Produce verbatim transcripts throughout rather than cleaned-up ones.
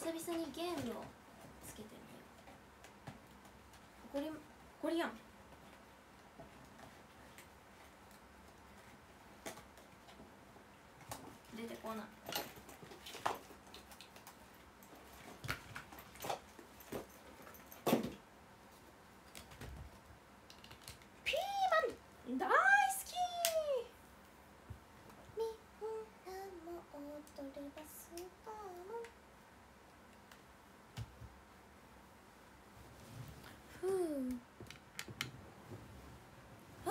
々にゲームをつけてみよう。これこれやん。出てこない。ピーマン大好き。みんなも踊ればスーパーマン。ふう。はあ。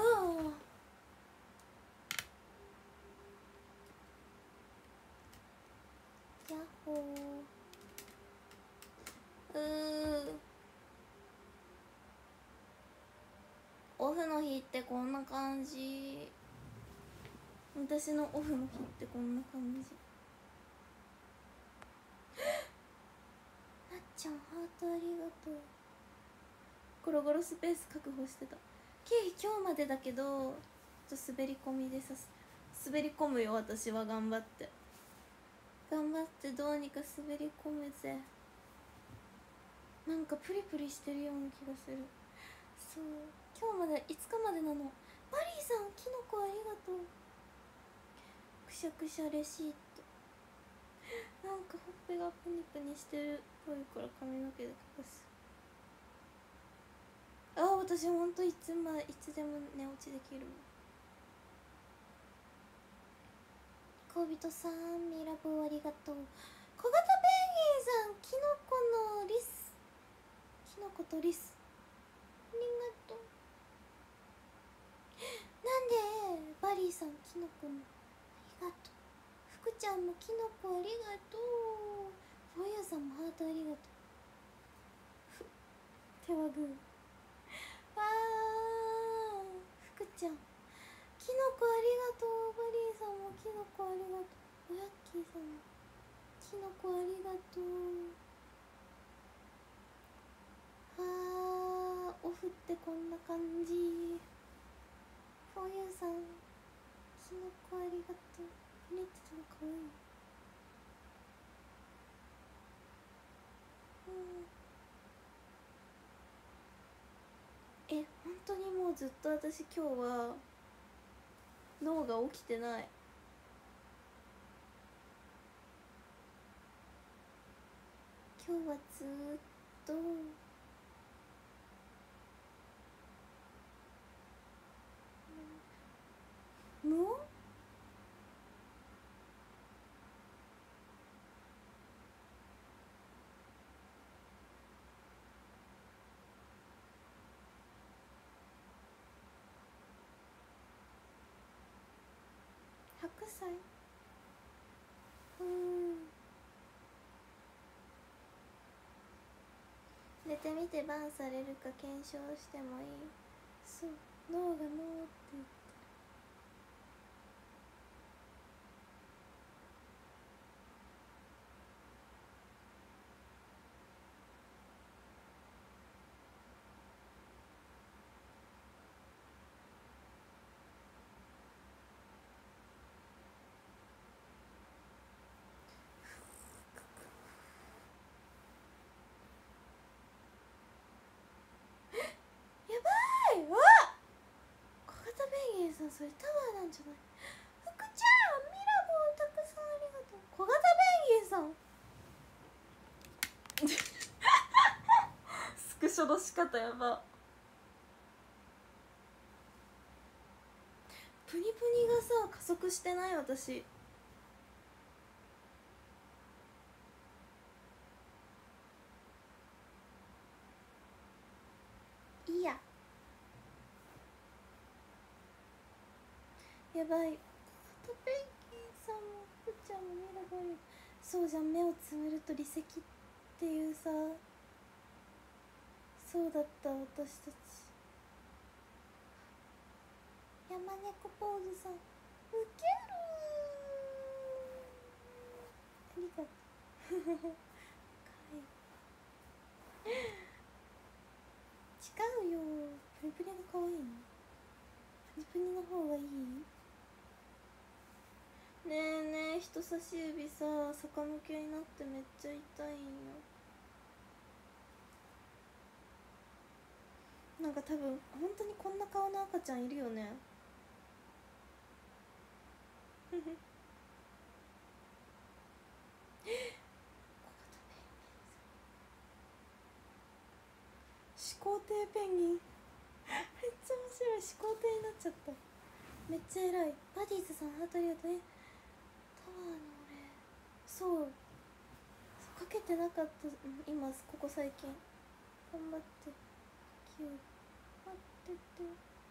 ヤッホー。うー。オフの日ってこんな感じ。私のオフの日ってこんな感じ。なっちゃんハートありがとう。ゴロゴロスペース確保してた。経費今日までだけどちょっと滑り込みでさす滑り込むよ。私は頑張って頑張ってどうにか滑り込むぜ。なんかプリプリしてるような気がする。そう、今日までいつかまでなの。マリーさんキノコありがとう。くしゃくしゃレシート。なんかほっぺがプニプニしてるっぽいから髪の毛で隠す。ああ、私ほんといつまいつでも寝落ちできるもん。恋人さんミラブありがとう。小型ペンギンさんキノコのリスキノコとリスありがとう。なんでバリーさんキノコのありがとう。福ちゃんもキノコありがとう。フォーユーさんもハートありがとう。ふ手はグー。わー、福ちゃんキノコありがとう。バリーさんもキノコありがとう。おやっきーさんもキノコありがとう。はー、オフってこんな感じ。フォーユーさんキノコありがとう。プリッツのかわいい。うん、え、本当にもうずっと私今日は脳が起きてない。今日はずーっと無音。白菜。うーん、寝てみてバンされるか検証してもいい。そう、脳が脳って言って。やばい。わっ、小型ペンギンさんそれタワーなんじゃない。福ちゃんミラボーたくさんありがとう。小型ペンギンさんスクショの仕方やば。プニプニがさ加速してない。私いいや。やばい。小型ペンギンさんも福ちゃんもミラボー。そうじゃん、目をつむると離席っていうさ。そうだった私たち。山猫ポーズさんウケるー。ありがとうかわいい。違うよ、プニプニがかわいいの。プニプニの方がいい。 ねえねえ、人差し指さ逆向けになってめっちゃ痛いんよ。なんか多分本当にこんな顔の赤ちゃんいるよね。始皇帝ペンギンめっちゃ面白い。始皇帝になっちゃった。めっちゃ偉い。バディーズさんハートありがとう。えタワーの俺そうかけてなかった、うん、今ここ最近頑張ってきよ待ってて。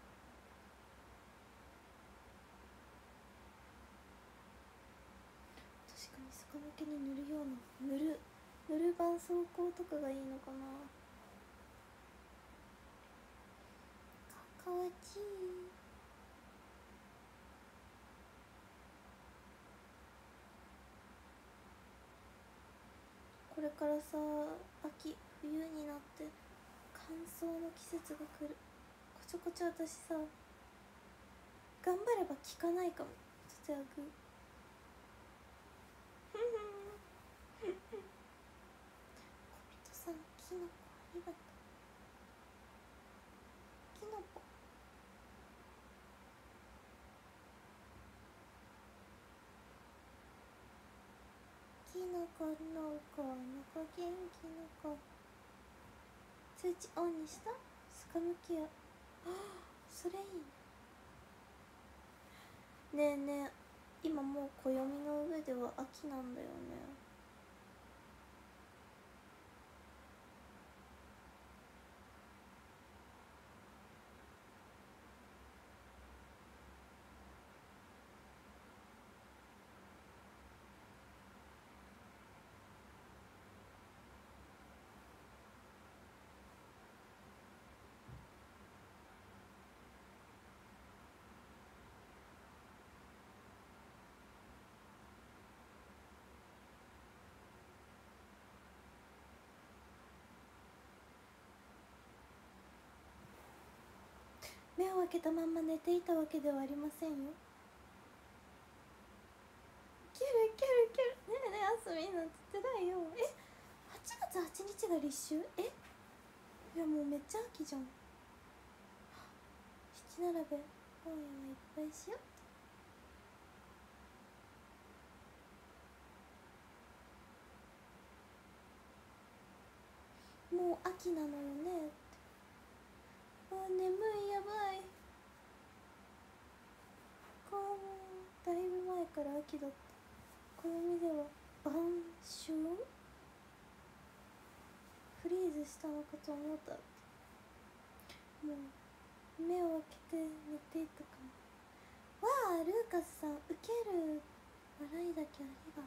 確かに逆向けに塗るような塗る塗る絆創膏とかがいいのかな。かかわちい。これからさ秋冬になって乾燥の季節が来る。こちょこちょ私さ頑張れば効かないかも。ちょっとやぐ小人さんキノコありがとう。キノコキノコの子の子元気の子。通知オンにした。逆向きや。それいいね。ねえねえ今もう暦の上では秋なんだよね。目を開けたまんま寝ていたわけではありませんよ。キュルキュルキュル。ねえねえあすみんなんて言ってないよ。えはちがつはちにちが立秋。えいやもうめっちゃ秋じゃん。七並べ今夜はいっぱいしよう。もう秋なのよねって。あ眠いやばい。こうだいぶ前から秋だった。暦では晩秋フリーズしたのかと思った。もう目を開けて寝ていたかも。わあルーカスさんウケる。笑いだけありがと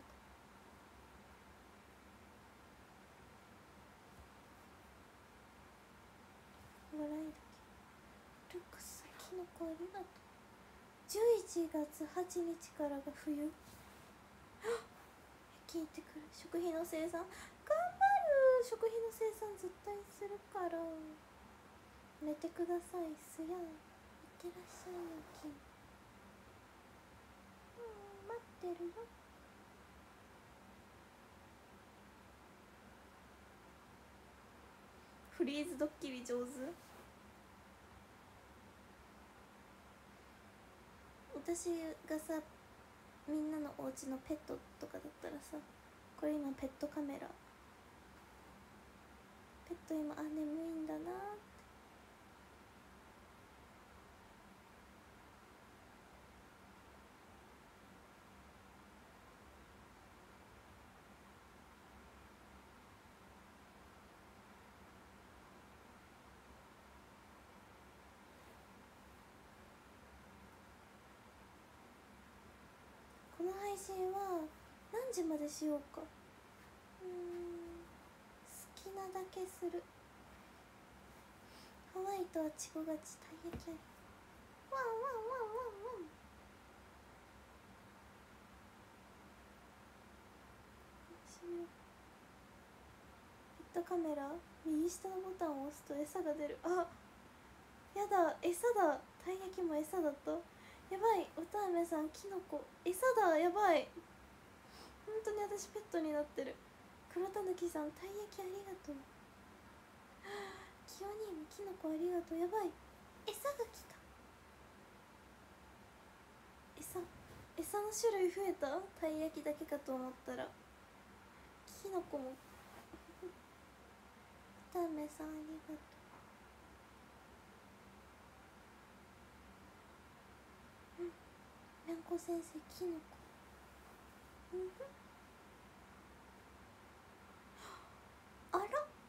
う。笑いだけ。ルーカスさんキノコありがとう。じゅういちがつはちにちからが冬。聞いてくる。食費の生産頑張る。食費の生産絶対するから寝てください。すやんいってらっしゃいよキン。うん待ってるよ。フリーズドッキリ上手。私がさみんなのお家のペットとかだったらさこれ今ペットカメラペット今あ眠いんだなって。この配信は何時までしようか。うーん好きなだけする。ハワイとはちごがちたい焼きあり。ワンワンワンワンワン。ペットカメラ右下のボタンを押すと餌が出る。あやだ餌だ。たい焼きも餌だった。 やばい、おたあめさんキノコ餌だ。やばい、本当に私ペットになってる。黒たぬきさんたい焼きありがとう。キヨニーもキノコありがとう。やばい、餌が来た。餌餌の種類増えた。たい焼きだけかと思ったらキノコも。おたあめさんありがとう。うん、にゃんこ先生キノコ。うんふん、あら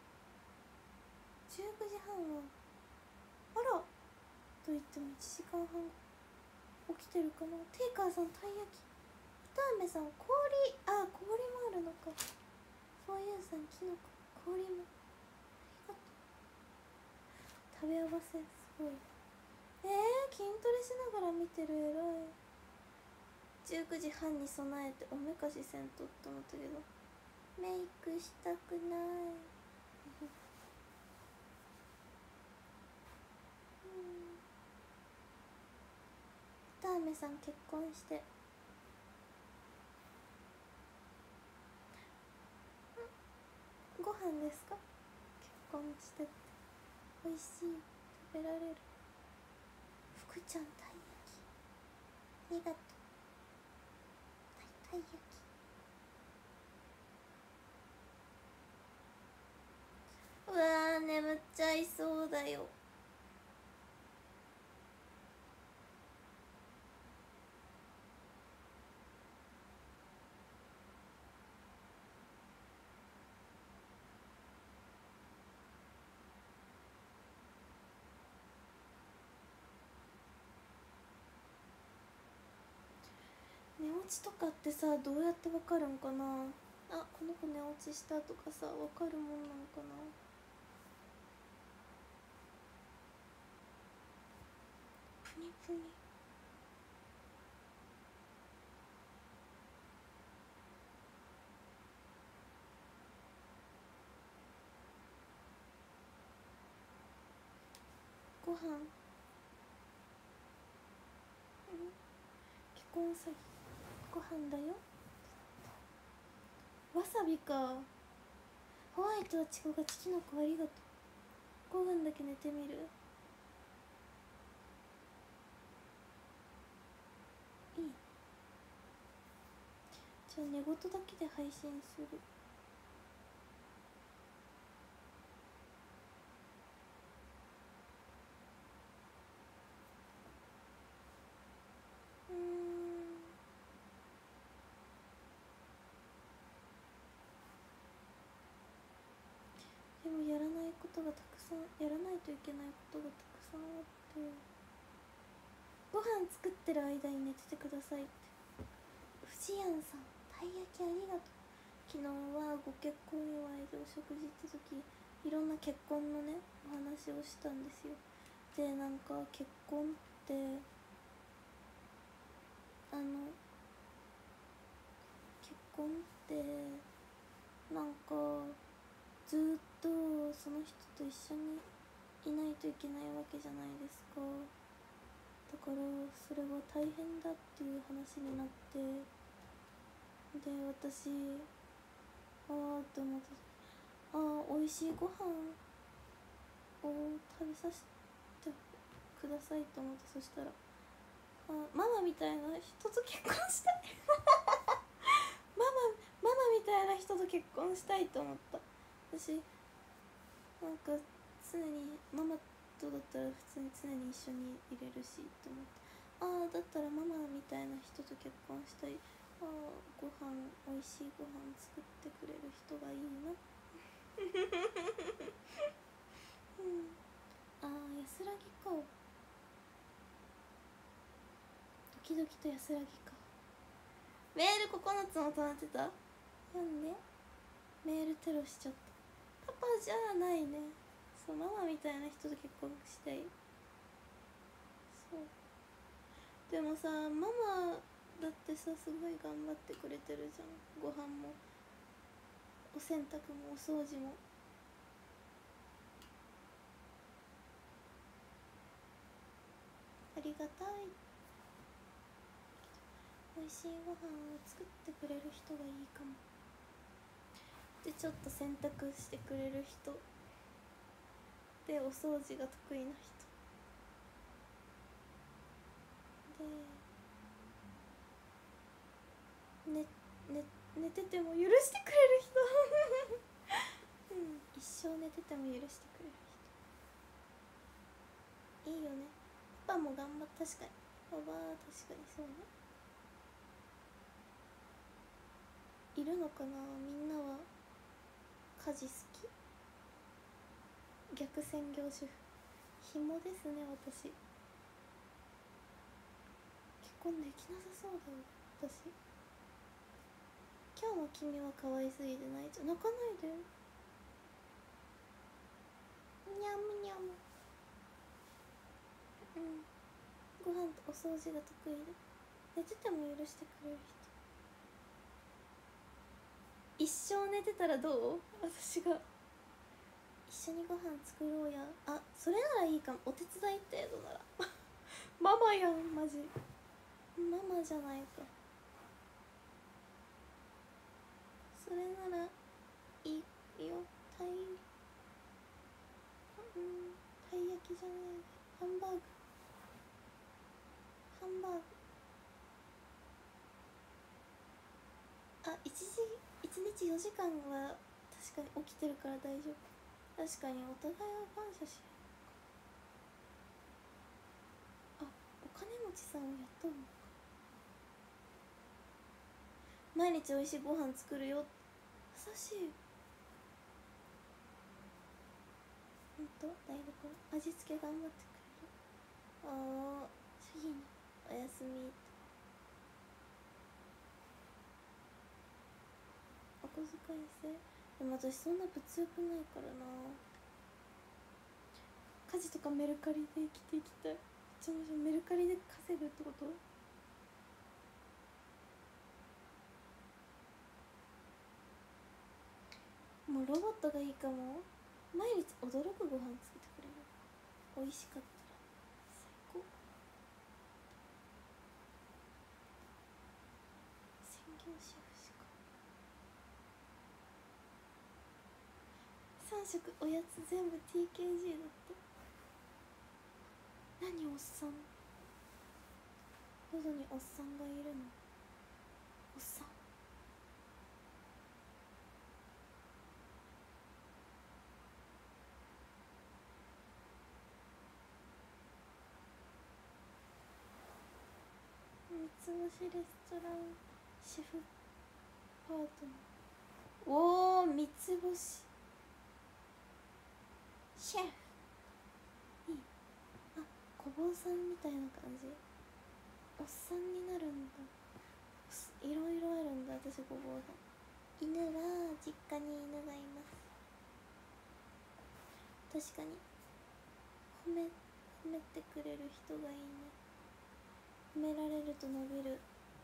じゅうくじはんはあらと言ってもいちじかんはん起きてるかな。テイカーさんたい焼き、おたあめさん氷、あ氷もあるのか。フォーユーさんキノコ氷もありがとう。食べ合わせすごい。えー、筋トレしながら見てる。えらい。じゅうくじはんに備えておめかしせんとって思ったけどメイクしたくないおたあめさん結婚して、ご飯ですか。結婚してって美味しい、食べられる。福ちゃんたい焼きありがとう。たい焼きうわー眠っちゃいそうだよ。寝落ちとかってさどうやってわかるんかな。あ、この子寝落ちしたとかさわかるもんなんかな。プニプニご飯、うん、既婚詐欺ご飯だよ。わさびか。ホワイトはチコがキノコありがとう。ごふんだけ寝てみる。いい、じゃあ寝言だけで配信する。うーん、でもやらないことがたくさん、やらないといけないことがたくさんあって、ご飯作ってる間に寝ててくださいって。藤やんさんたい焼きありがとう。昨日はご結婚祝いでお食事行った時いろんな結婚のねお話をしたんですよ。でなんか結婚ってあの結婚ってなんかずっとその人と一緒にいないといけないわけじゃないですか。だからそれは大変だっていう話になって、で私あーって思って、あー美味しいご飯を食べさせてくださいと思って、そしたらあママみたいな人と結婚したいママママみたいな人と結婚したいと思った。私なんか常にママとだったら普通に常に一緒にいれるしと思って、ああだったらママみたいな人と結婚したい。ああご飯美味しいご飯作ってくれる人がいいなうんああ安らぎか。ドキドキと安らぎか。メールここのつも止まってた。読んで。メールテロしちゃった。パパじゃないね。そうママみたいな人と結婚したい。そうでもさママだってさすごい頑張ってくれてるじゃん。ご飯もお洗濯もお掃除も。ありがたい。 美味しいご飯を作ってくれる人がいいかも。でちょっと洗濯してくれる人で、お掃除が得意な人で、ねね寝てても許してくれる人うん、一生寝てても許してくれる人いいよね。パパも頑張っ確かにパパは確かにそうね。いるのかな、みんなは家事好き？逆専業主婦紐ですね。私結婚できなさそうだよ私。今日の君は可愛すぎて泣いちゃう。泣かないで。にゃむにゃむ。うん、ご飯とお掃除が得意で、寝てても許してくれる人。一生寝てたらどう？私が一緒にご飯作ろうや。あ、それならいいかも。お手伝い程度ならママやんマジ。ママじゃないか。それならいいよ。たいうんたい焼きじゃない、ハンバーグハンバーグあ、一時一日よじかんは確かに起きてるから大丈夫。確かにお互いは感謝しあ、お金持ちさんをやっとるのか。毎日おいしいご飯作るよ。優しい。ほんと台所味付け頑張ってくれる。ああ、次におやすみ。お小遣い制。でも私そんな物欲ないからな。家事とかメルカリで生きていきたい。めっちゃ面白い。メルカリで稼ぐってこと？もうロボットがいいかも。毎日驚くご飯作ってくれる。美味しかったら最高。専業主婦しかさん食おやつ全部 ティーケージー だって。何おっさん、喉におっさんがいるの。おっさん三つ星レストランシェフパートナー。おお、三つ星シェフいい。あ、小坊さんみたいな感じ。おっさんになるんだ。いろいろあるんだ。私ごぼうさん。犬は実家に犬がいます。確かに褒め褒めてくれる人がいいね。褒められると伸びる。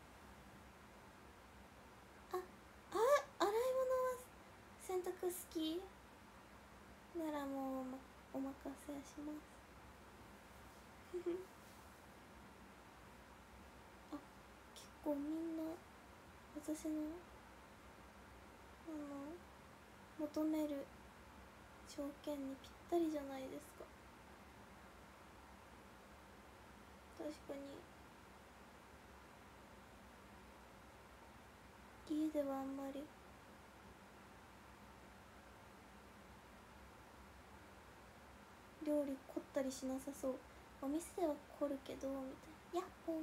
あ、あ、洗い物は洗濯好きならもうお任せしますあ、結構みんな私のあの求める条件にぴったりじゃないですか。確かに家ではあんまり料理凝ったりしなさそう。お店では凝るけどみたいな。やっほー。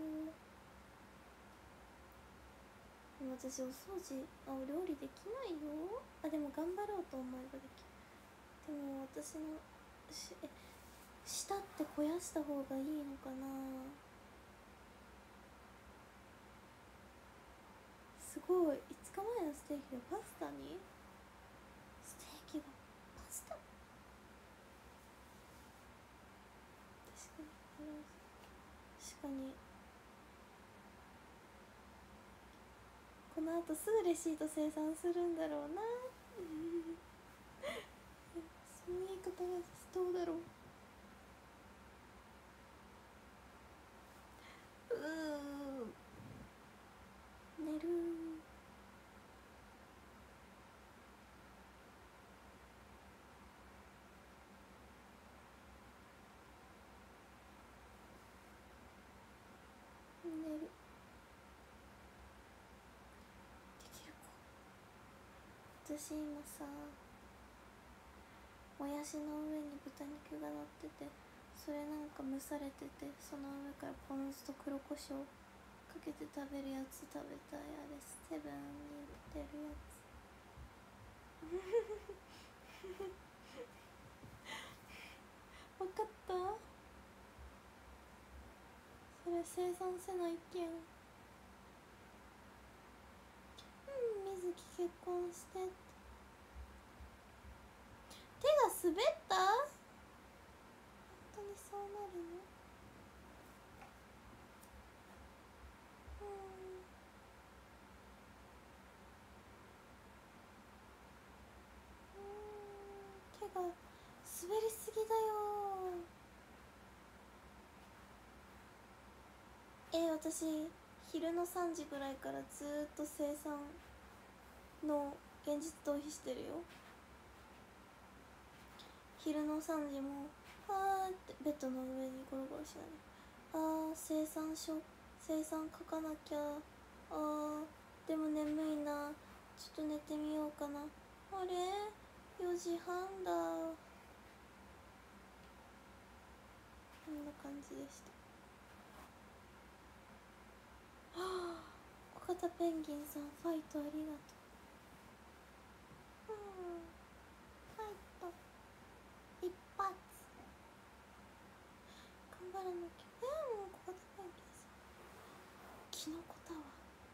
でも私お掃除あお料理できないよ。あ、でも頑張ろうと思えばできる。でも私のしえ舌って肥やした方がいいのかな。すごい。いつかまえのステーキがパスタに。ステーキがパスタ。確かに確かに。このあとすぐレシート生産するんだろうなその言い方がどうだろう。うー私今さもやしの上に豚肉が乗ってて、それなんか蒸されてて、その上からポン酢と黒胡椒かけて食べるやつ食べたい。あれセブンに売ってるやつわかった。それ生産せないけん。うん、水木結婚してって。手が滑った？本当にそうなるの？うん、手が滑りすぎだよ。えー、私昼のさんじぐらいからずーっと生産の現実逃避してるよ。昼のさんじもあーってベッドの上にゴロゴロしながら、あー生産書生産書かなきゃ、あーでも眠いな、ちょっと寝てみようかな、あれよじはんだ。こんな感じでした。はあ、小型ペンギンさんファイトありがとう。うんファイト一発頑張らなきゃ。えー、もう小型ペンギンさんキノコタワー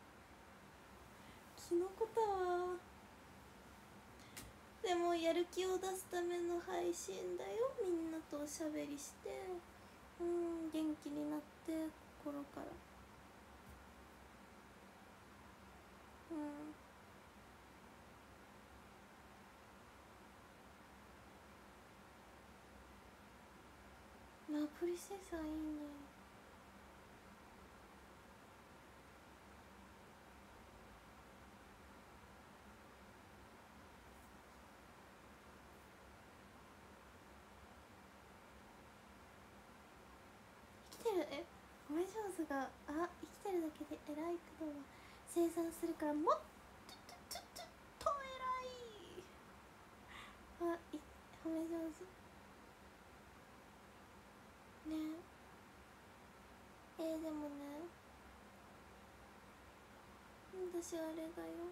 キノコタワーでもやる気を出すための配信だよ。みんなとおしゃべりしてうん元気になって心から。うんアプリ精査いいね。生きてる。え褒め上手があ生きてるだけで偉いけど生産するからもっととととと偉い。あい褒め上手ね。えー、でもね私あれだよ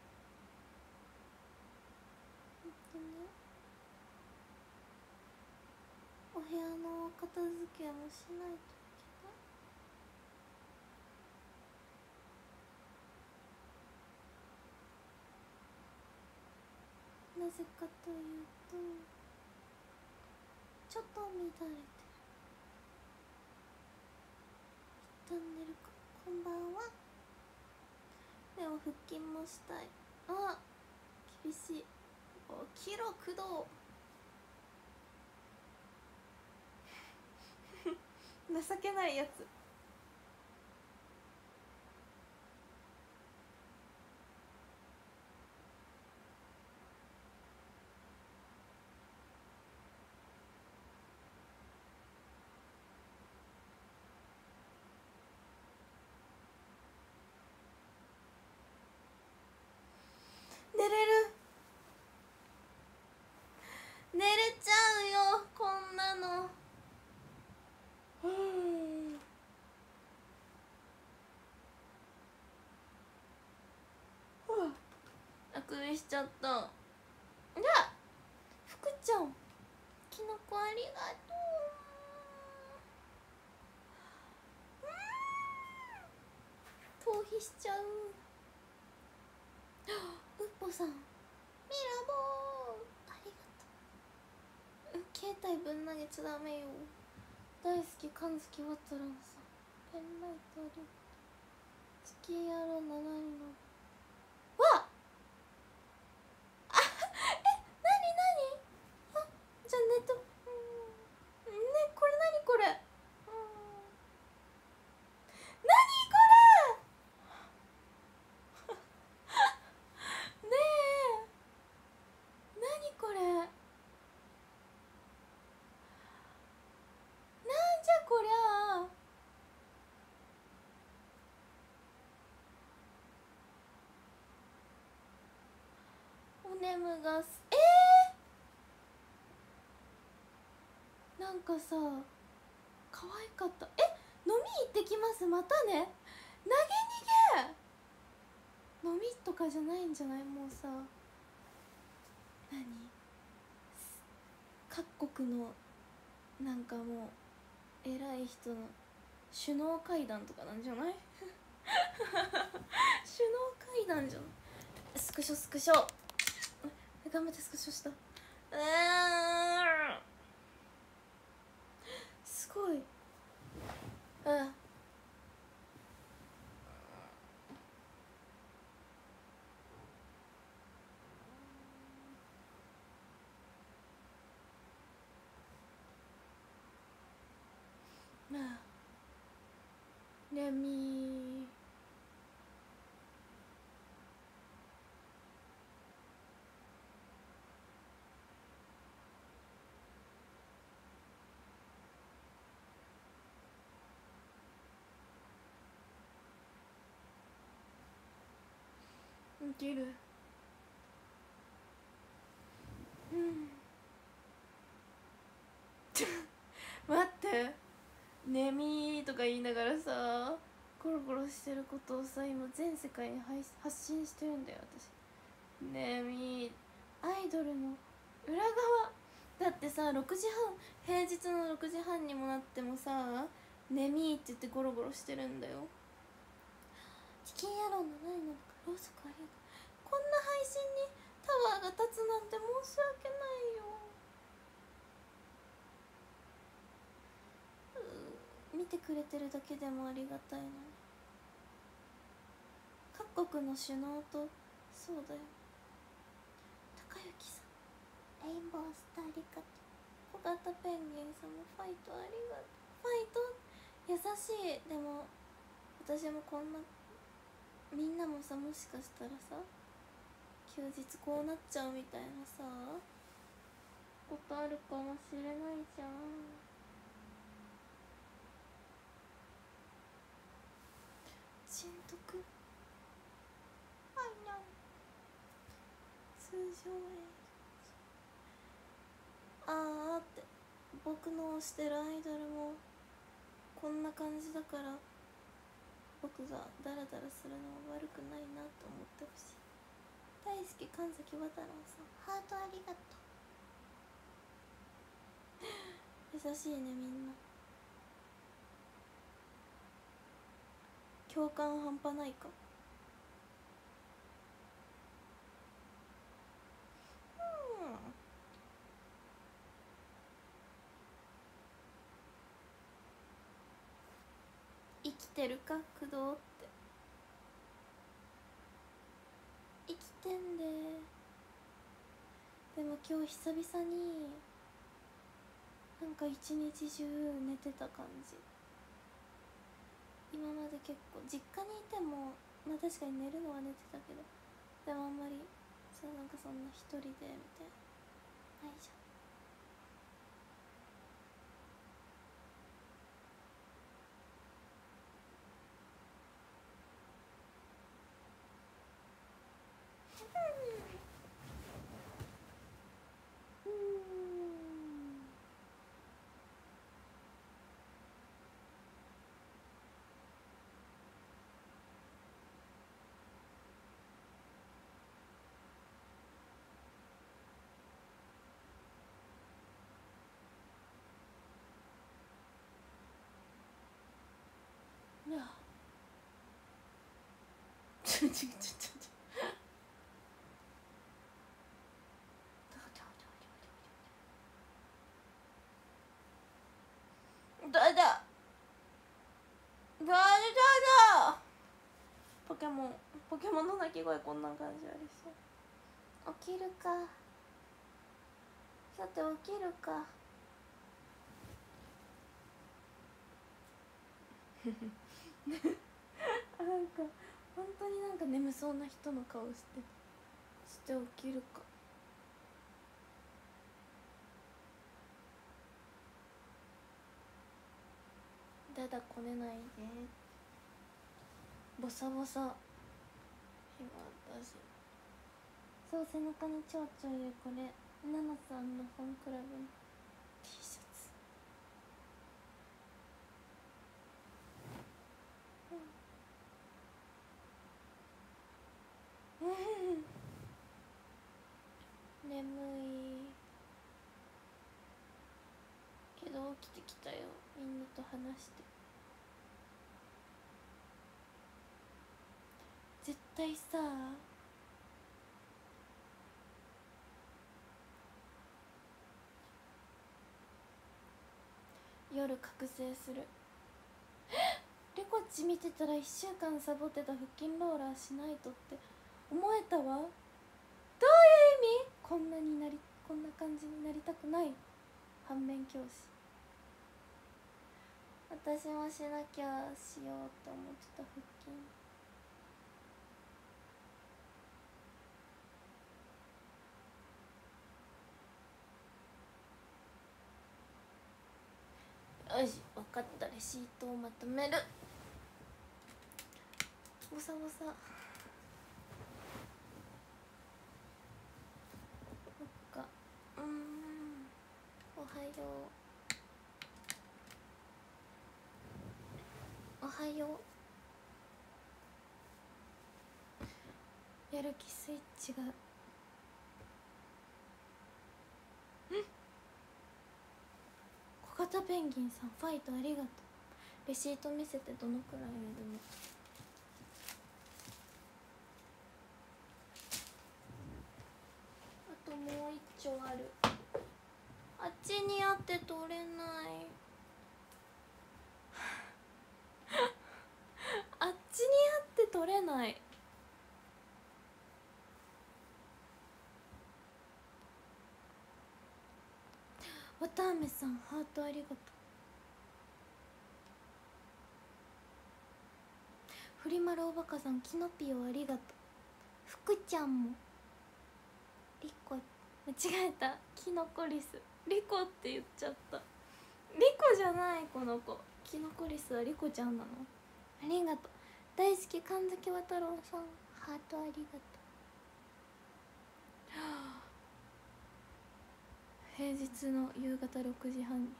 ほんとね、お部屋の片付けもしないといけない。なぜかというとちょっと乱れてる。一旦寝るか。こんばんは。でも腹筋もしたい。あ厳しい。起きろ工藤情けないやつ。寝れる寝れちゃうよこんなの。あくびしちゃった。じゃあ福ちゃんきのこありがとう。逃避しちゃう。うっぽさんミラボーありがとう。携帯ぶん投げちゃダメよ。大好きかんずきわたらんさんペンライトありがとう。月野郎ななにのわっあえなになにあじゃあネットうんねこれなにこれうんなにこれねえなにこれなんじゃこりゃイムがすえー、なんかさ可愛かった。え、飲み行ってきます、またね。投げ逃げ、飲みとかじゃないんじゃない？もうさ、何、各国のなんかもう偉い人の首脳会談とかなんじゃない？首脳会談じゃん。スクショスクショ頑張ってスクショした。うーん、すごい。うんレミいける。うん待って、ネミとか言いながらさゴロゴロしてることをさ今全世界に配発信してるんだよ私。ネミアイドルの裏側だってさ、ろくじはん、平日のろくじはんにもなってもさネミって言ってゴロゴロしてるんだよ。チキン野郎の何なのか、ろうそくありがとう。こんな配信にタワーが立つなんて申し訳ないよ。う見てくれてるだけでもありがたいのに。各国の首脳と、そうだよ。高幸さん、レインボースターありがとう。小型ペンギンさんもファイトありがとう。ファイト優しい。でも私もこんな、みんなもさ、もしかしたらさ休日こうなっちゃうみたいなさことあるかもしれないじゃん。ちんとくあいな通常営業、あーって僕の推してるアイドルもこんな感じだから、僕がダラダラするのは悪くないなと思ってほしい。大好き神崎渡郎さん、ハートありがとう。優しいねみんな。共感半端ないか。うん生きてるか工藤って。生きてんで。でも今日久々になんか一日中寝てた感じ。今まで結構実家にいてもまあ確かに寝るのは寝てたけど、でもあんまりさ、なんかそんな一人でみたいなないじゃん。いやちょちょちょちょだだだだだポケモンポケモンの鳴き声こんな感じありそう。起きるか、さて起きるか。なんか本当になんか眠そうな人の顔してして起きるか。だだこねないで、ボサボサ今私そう、背中に蝶々いる。これナナさんのファンクラブの T シャツ。うん、眠いけど起きてきたよ。みんなと話して。絶対さ、夜覚醒する。レコッチ見てたらいっしゅうかんサボってた腹筋ローラーしないとって思えたわ。どういう意味？こんなになりこんな感じになりたくない反面教師。私もしなきゃしようと思ってた腹筋。よし、分かった。レシートをまとめる。ボサボサ。そっか。うーん、おはよう。おはよう。やる気スイッチが。小型ペンギンさん、ファイトありがとう。レシート見せて。どのくらいでも。あともう一丁ある。あっちにあって取れない。あっちにあって取れない。わたあめさん、ハートありがとう。フリマルおバカさん、キノピオありがとう。福ちゃんも。リコ、間違えた。キノコリス。リコって言っちゃった。リコじゃない、この子。キノコリスはリコちゃんなの。ありがとう。大好き神崎和太郎さん、ハートありがとう。平日の夕方ろくじはんに。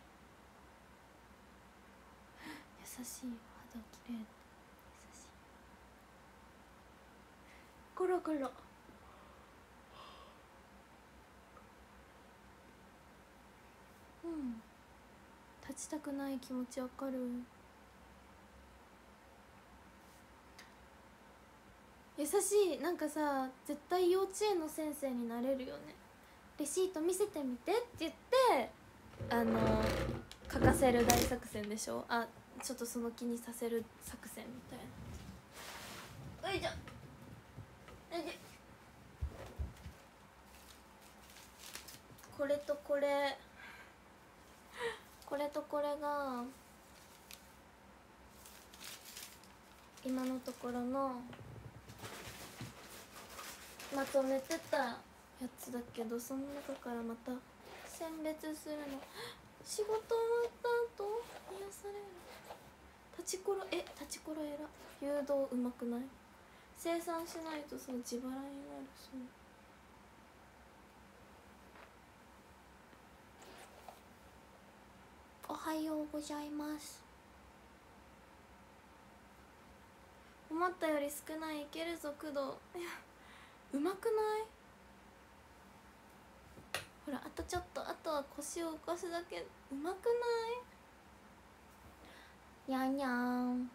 優しい。肌きれい。優しい。コロコロ。うん、立ちたくない気持ちわかる。優しい。なんかさ、絶対幼稚園の先生になれるよね。レシート見せてみてって言って、あの書かせる大作戦でしょ。あ、ちょっとその気にさせる作戦みたいな。おいしょ。おいしょ。これとこれこれとこれが今のところのまとめてたやつだけど、その中からまた選別するの。仕事終わった後癒される。立ちころ、え、立ちころえら。誘導うまくない？生産しないとさ、自腹になる。そう。おはようございます。思ったより少ない。いけるぞ工藤。いや、うまくない？ほら、あとちょっと。あとは腰を動かすだけ。うまくない？にゃんにゃん。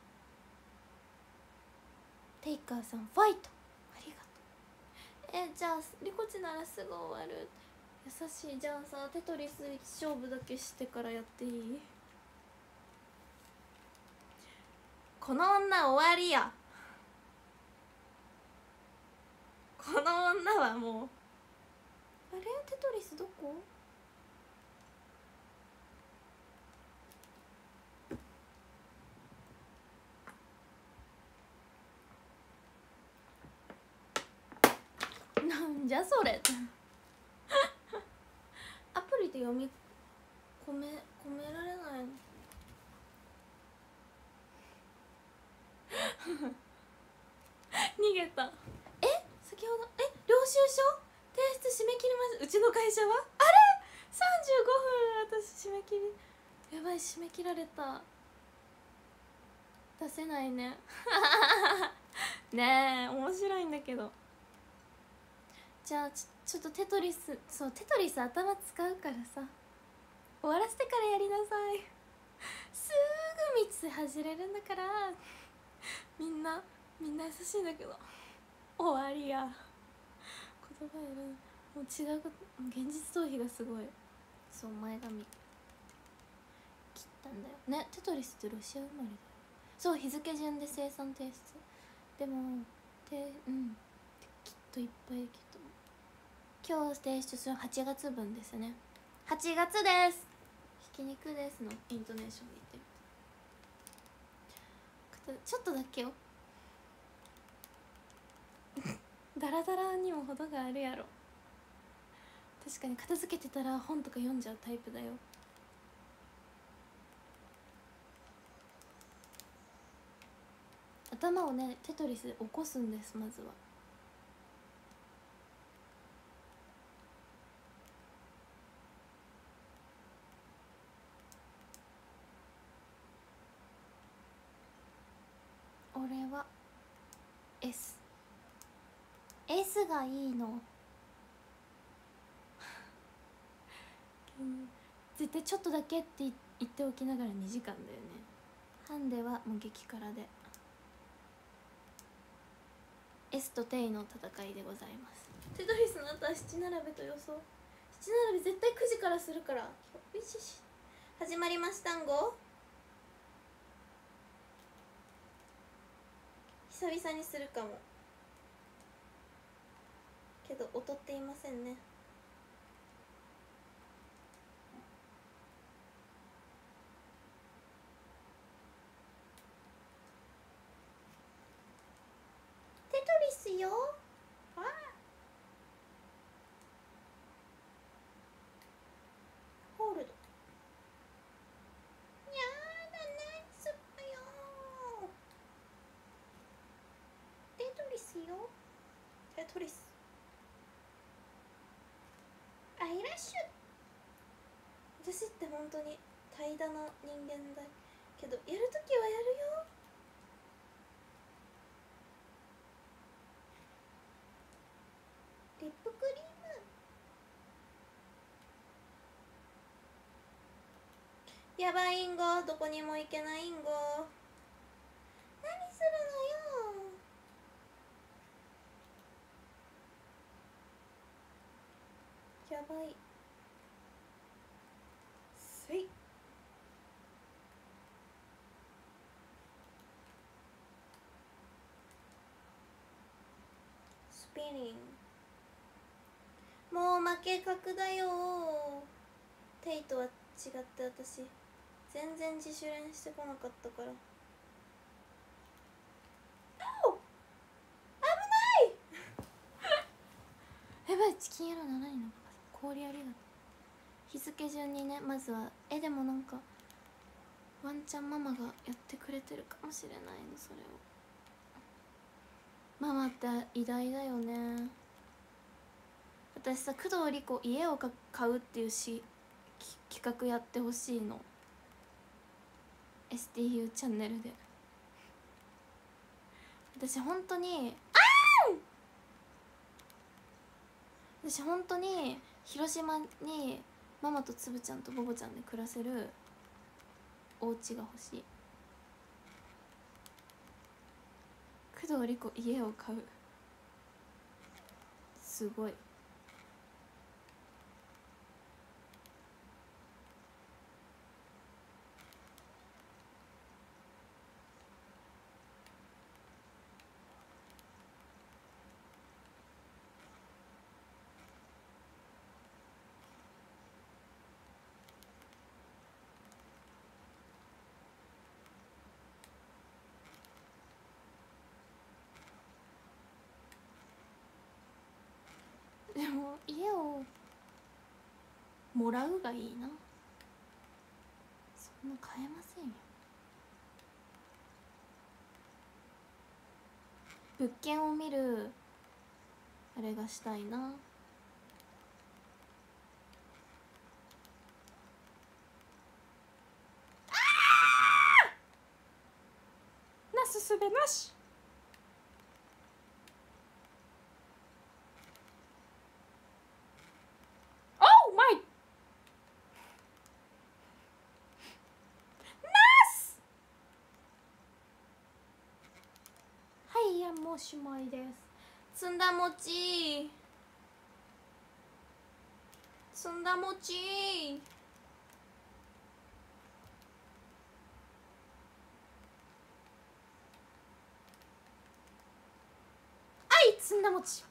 テイカーさん、ファイトありがとう。え、じゃあリコチならすぐ終わる。優しい。じゃあさ、テトリス勝負だけしてからやっていい？この女終わりや。この女はもう。あれ、テトリスどこ？なんじゃそれ。アプリで読み込め込められないの。逃げた。え、先ほど、え、領収書切ります。うちの会社はあれさんじゅうごふん、私締め切りやばい、締め切られた。出せないねねえ面白いんだけど。じゃあちょちょっとテトリス、そうテトリス頭使うからさ、終わらせてからやりなさいすぐみつ外れるんだからみんなみんな優しいんだけど。終わりや、言葉選ぶ、もう違うこと、現実逃避がすごい。そう前髪切ったんだよね。テトリスってロシア生まれだよ。そう日付順で生産提出。でもてうんきっといっぱいきっと今日提出するはちがつぶんですね。はちがつです。ひき肉ですのイントネーションで言ってみて。ちょっとだけよダラダラにも程があるやろ。確かに片付けてたら本とか読んじゃうタイプだよ。頭をねテトリスで起こすんです。まずは俺は S S がいいの絶対ちょっとだけって言っておきながらにじかんだよね。ハンデはもう激辛で S とテイの戦いでございます。テトリスの後は七並べと予想。七並べ絶対くじからするから。よしよし始まりましたんご。久々にするかもけど劣っていませんね。テトリスよ。あホールド。やだねすっぱよ。テトリスよ。テトリスアイラッシュ。私って本当に怠惰な人間だけどやるときはやるよ。リップクリームやばいんご、どこにも行けないんご。何するのよ。やばいすい。スピニング。もう負け格だよ。テイとは違って私全然自主練してこなかったから。危ないやばいチキン野郎ならにの氷ありがとう。日付順にねまずはえでもなんかワンチャンママがやってくれてるかもしれないの。それをママって偉大だよね。私さ工藤理子家を買うっていうし企画やってほしいの エスティーユー チャンネルで。私本当にあーん私本当に広島にママとつぶちゃんとボボちゃんで暮らせるお家が欲しい。工藤理子家を買うすごい。でも家をもらうがいいな。そんな買えませんよ。物件を見るあれがしたいな。 べなし。オーマイナス。はい、いやもうおしまいです。ずんだ餅ずんだ餅はいずんだ餅。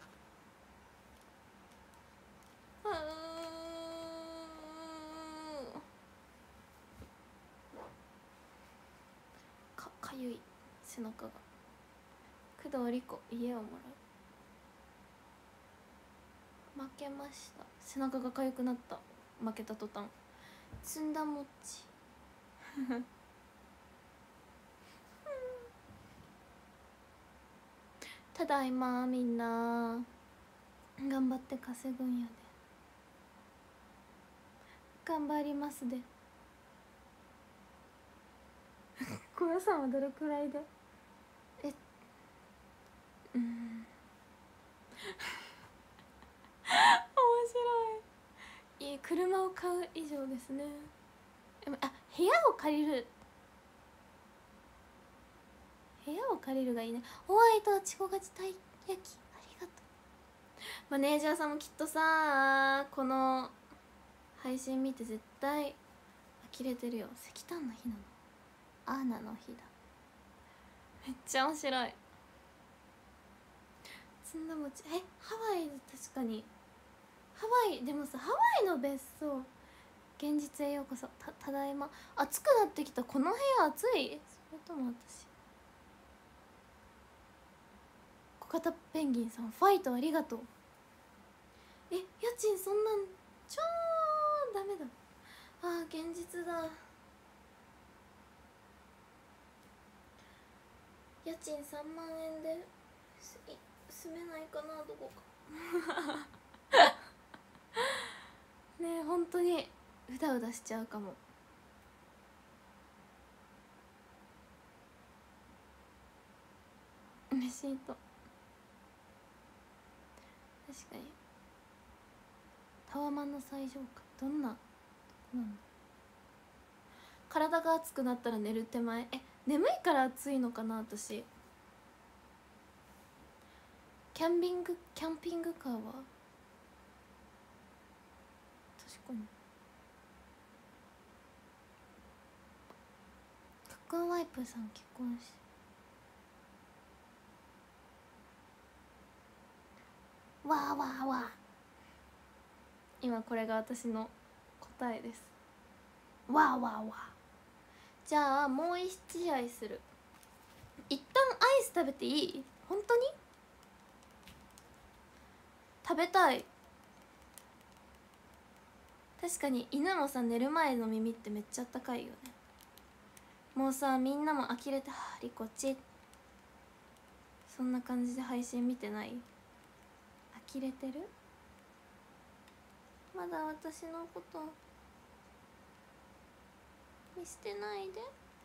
うーんかかゆい背中が。工藤理子家をもらう。負けました。背中が痒くなった。負けた途端。ずんだ餅ただいま。みんな頑張って稼ぐんやで。頑張りますで小屋さんはどれくらいで。えうん面白い。いい車を買う以上ですね。あ、部屋を借りる部屋を借りるがいいね。ホワイトチコガチたい焼きありがとう。マネージャーさんもきっとさこの配信見て絶対呆れてるよ。石炭の日なの。アーナの日だ。めっちゃ面白い。ずんだ餅。えハワイで確かにハワイでもさハワイの別荘現実へようこそ。 た, ただいま。暑くなってきた。この部屋暑い。それとも私。小型ペンギンさんファイトありがとう。え家賃そんなん超ダメだ。あー現実だ。家賃さんまんえんで住めないかな。どこかねえ本当にうだうだしちゃうかも。レシート確かに。タワマンの最上階どんなとこなんだ。体が熱くなったら寝る手前。え眠いから暑いのかな私。キャンピングキャンピングカーは確かに。カッコンワイプさん結婚しわーわーわー。今これが私の答えです。わーわーわー。じゃあもう一試合する。一旦アイス食べていい？本当に食べたい。確かに犬もさ寝る前の耳ってめっちゃあったかいよね。もうさみんなも呆れてはあリコチそんな感じで配信見てない？呆れてる？まだ私のこと見捨てないで。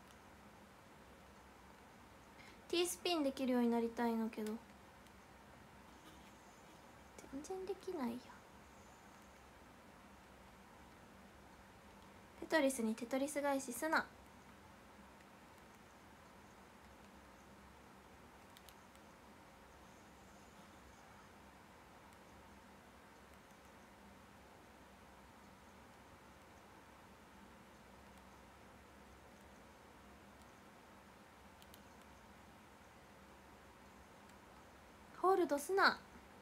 T スピンできるようになりたいのけど全然できないや。テトリスにテトリス返しすな。ホールドすな。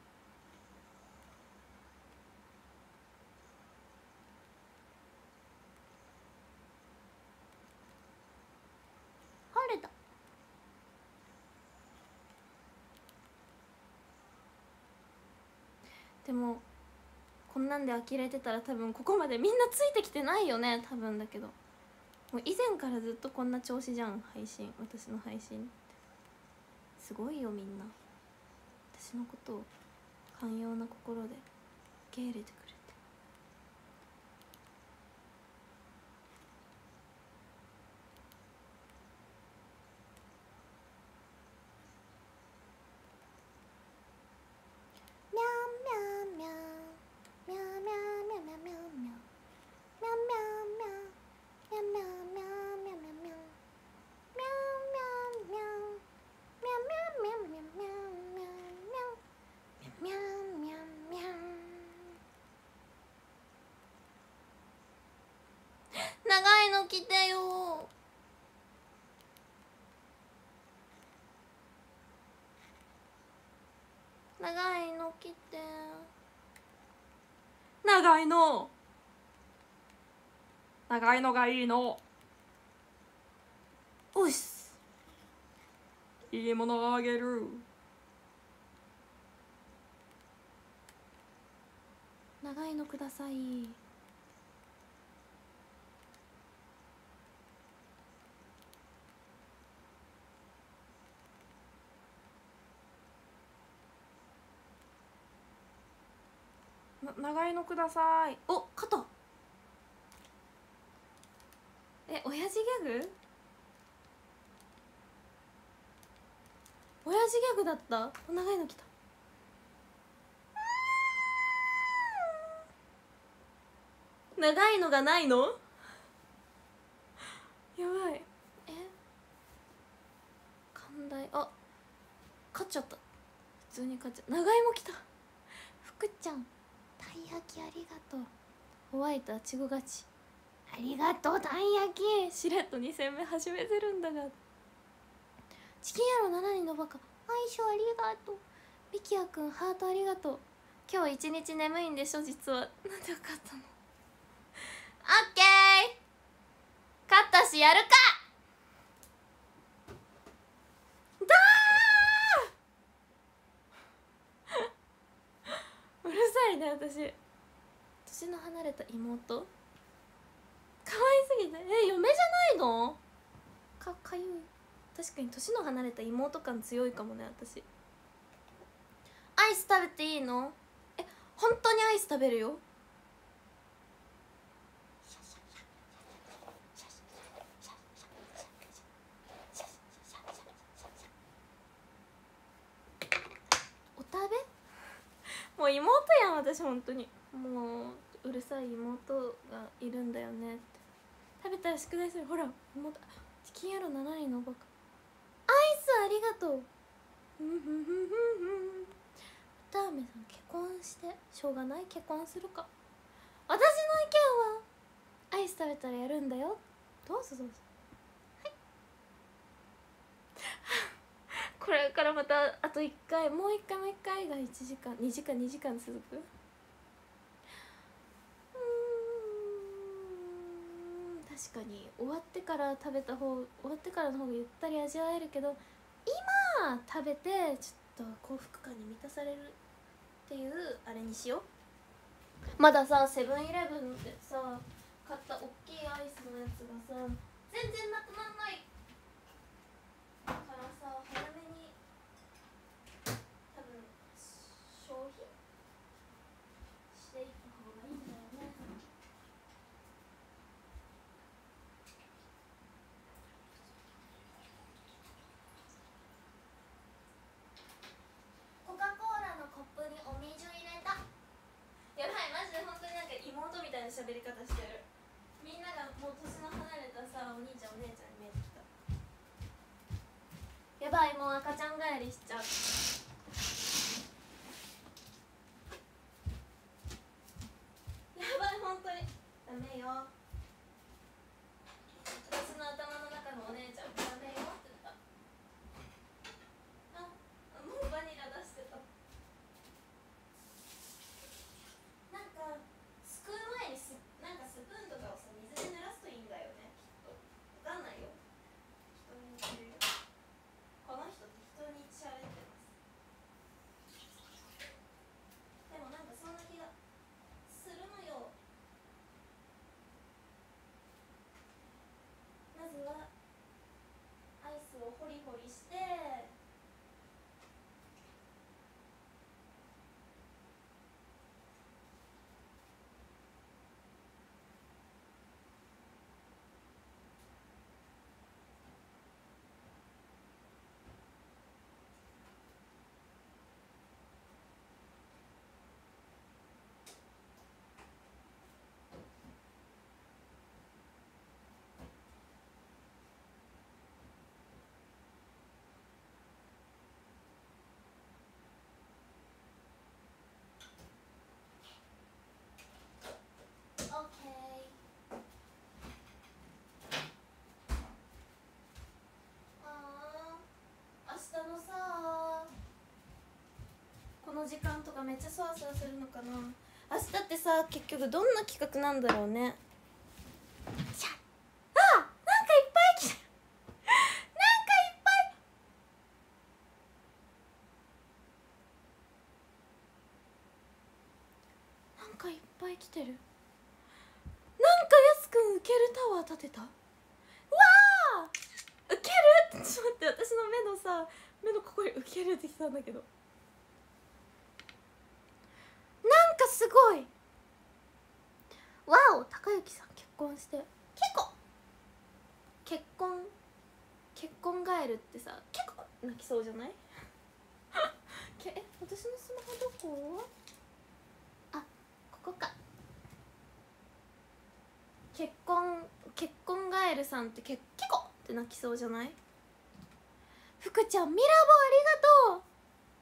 ホールド。でもこんなんで呆れてたら多分ここまでみんなついてきてないよね多分だけど。もう以前からずっとこんな調子じゃん配信。私の配信ってすごいよ。みんな私のことを寛容な心で受け入れてくれて。 来てよ。長いの来て。長いの長いのがいいの。おっす、いいものをあげる。長いのください。な長いのください。お、肩。え、親父ギャグ？親父ギャグだった。お、長いの来た。長いのがないの？やばい。え、寛大、あ、勝っちゃった。普通に勝っちゃった。長いも来た。福ちゃん、たい焼きありがとう。ホワイトはちご勝ち。ありがとうたい焼き。しれっとに戦目始めてるんだが。チキン野郎しちにんのバカ、相性ありがとう。ミキヤくんハートありがとう。今日一日眠いんでしょ実は。なんで分かったの？オッケー、勝ったしやるか。だーうるさいね私。年の離れた妹、可愛すぎて。え、嫁じゃないの？かかゆい。確かに年の離れた妹感強いかもね私。アイス食べていいの？え、本当にアイス食べるよ。お食べ？もう妹やん私本当に。もううるさい妹がいるんだよねって。食べたら宿題する。ほら妹、チキン野郎しちにんのバカ、アイスありがとう。ふんふんふんふんふん。ターメさん結婚してしょうがない、結婚するか。私の意見はアイス食べたらやるんだよ。どうぞどうぞ。はいこれからまたあといっかい、もういっかいもういっかいがいちじかんにじかんにじかん続く。確かに終わってから食べた方、終わってからの方がゆったり味わえるけど、今食べてちょっと幸福感に満たされるっていうあれにしよう。まださセブンイレブンでさ買ったおっきいアイスのやつがさ全然なくなんないからさ、早めに多分消費していった方がいいんだよね。コカ・コーラのコップにお水入れた。やばい、マジで本当になんか妹みたいな喋り方してる。みんながもう年の離れたさお兄ちゃんお姉ちゃんに見えてきた。やばい、もう赤ちゃん帰りしちゃう。やばい本当にダメよ。私の頭の中のお姉ちゃんダメよって言った。あ、もうバニラ出してた。なんかすくう前にすなんかスプーンとかをさ水で濡らすといいんだよねきっと。わかんないよ、人に言ってるよ。この人適当に喋ってます。 めっちゃそわそわするのかな。明日ってさ結局どんな企画なんだろうね。しゃあ、なんかいっぱい来てなんかいっぱいなんかいっぱい来てる。なんかやすくんウケるタワー建てた。うわあウケるってちょっと待って、私の目のさ目のここにウケるってきたんだけど、なんかすごい。わお、高之さん結婚して結構結婚結婚ガエルってさ結構泣きそうじゃないけえ、私のスマホどこ？あ、ここか。結婚結婚ガエルさんってけ結構って泣きそうじゃない？福ちゃんミラボありがと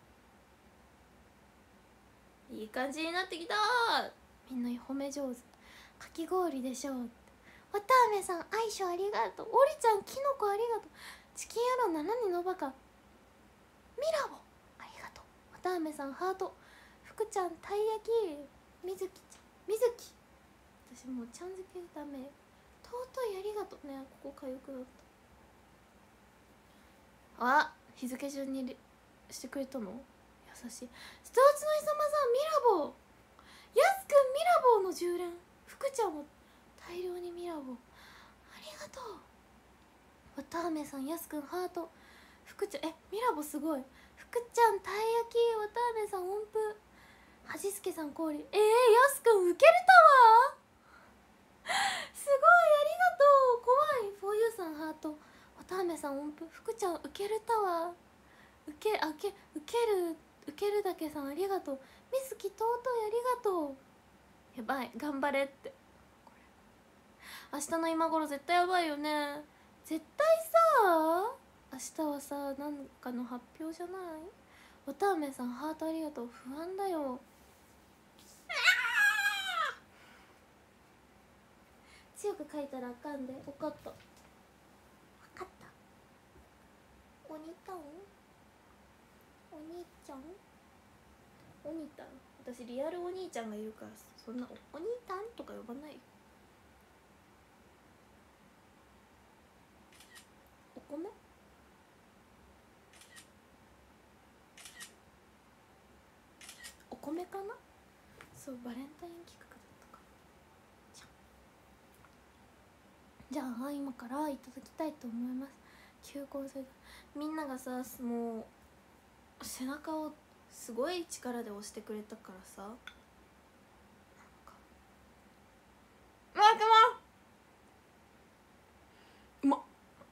う。いい感じになってきた。みんな褒め上手。かき氷でしょう。わたあめさん愛称ありがとう。おりちゃんキノコありがとう。チキン野郎ななにのバカ。ミラボありがとう。わたあめさんハート。福ちゃんたい焼き。みずきちゃんみずき。私もうちゃん付けダメ。尊いありがとうね。ここかゆくなった。あ、日付順にしてくれたの優しい。ストーツのいさまさんミラボー。やすくんミラボーのじゅう連。福ちゃんも大量にミラボーありがとう。わたあめさんやすくんハート。福ちゃんえミラボすごい。福ちゃんたい焼き。わたあめさん音符。はじすけさん氷。えー、やすくんウケるタワーすごいありがとう。怖い。フォーユーさんハート。わたあめさん音符。福ちゃんウケるタワー。ウケあけウケるウケるだけさんありがとう。みずき尊いありがとう。やばい頑張れって。明日の今頃絶対やばいよね。絶対さ明日はさなんかの発表じゃない？わたあめさんハートありがとう。不安だよ。強く書いたらあかんで。分かった分かった。おにたんお兄ちゃんお兄たん。私リアルお兄ちゃんがいるからそんな お, お兄たんとか呼ばないよ。お米お米かな。そうバレンタイン企画だったか。じゃあ今からいただきたいと思います。求婚するみんながさもう背中をすごい力で押してくれたからさ、なんかうまうまっ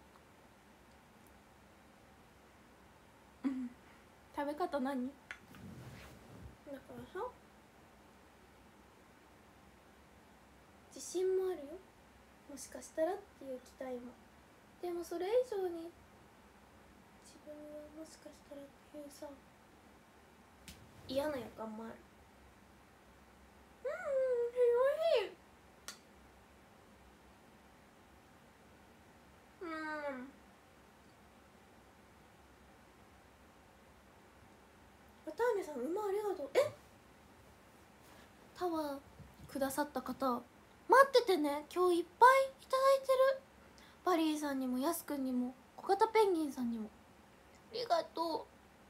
うん食べ方何だからさ自信もあるよ。もしかしたらっていう期待も。でもそれ以上に自分はもしかしたらっていうさ嫌な予感もある。うん広い。うんわたあめさん馬ありがとう。えタワーくださった方待っててね。今日いっぱいいただいてる。バリーさんにもやすくんにも小型ペンギンさんにもありがとう。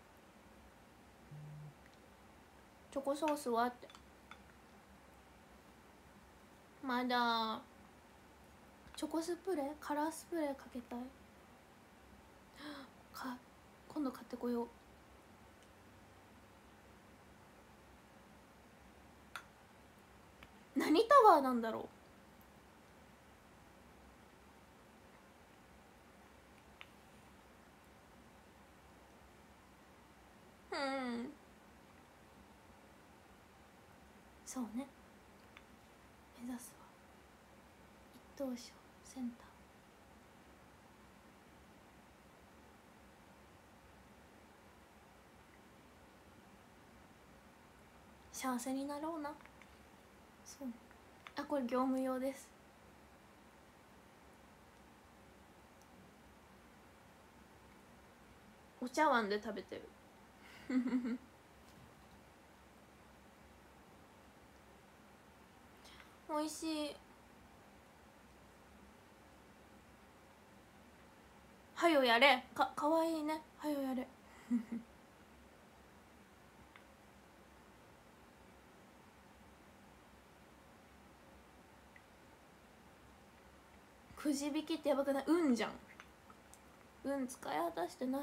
チョコソースはってまだチョコスプレーカラースプレーかけたいか今度買ってこよう。何タワーなんだろう。うんそうね目指すは一等賞センター。幸せになろうな。そうね。あこれ業務用です。お茶碗で食べてるおいしい。はよやれ。かかわいいね。はよやれ。くじ引きってやばくない？運じゃん。運使い果たしてない。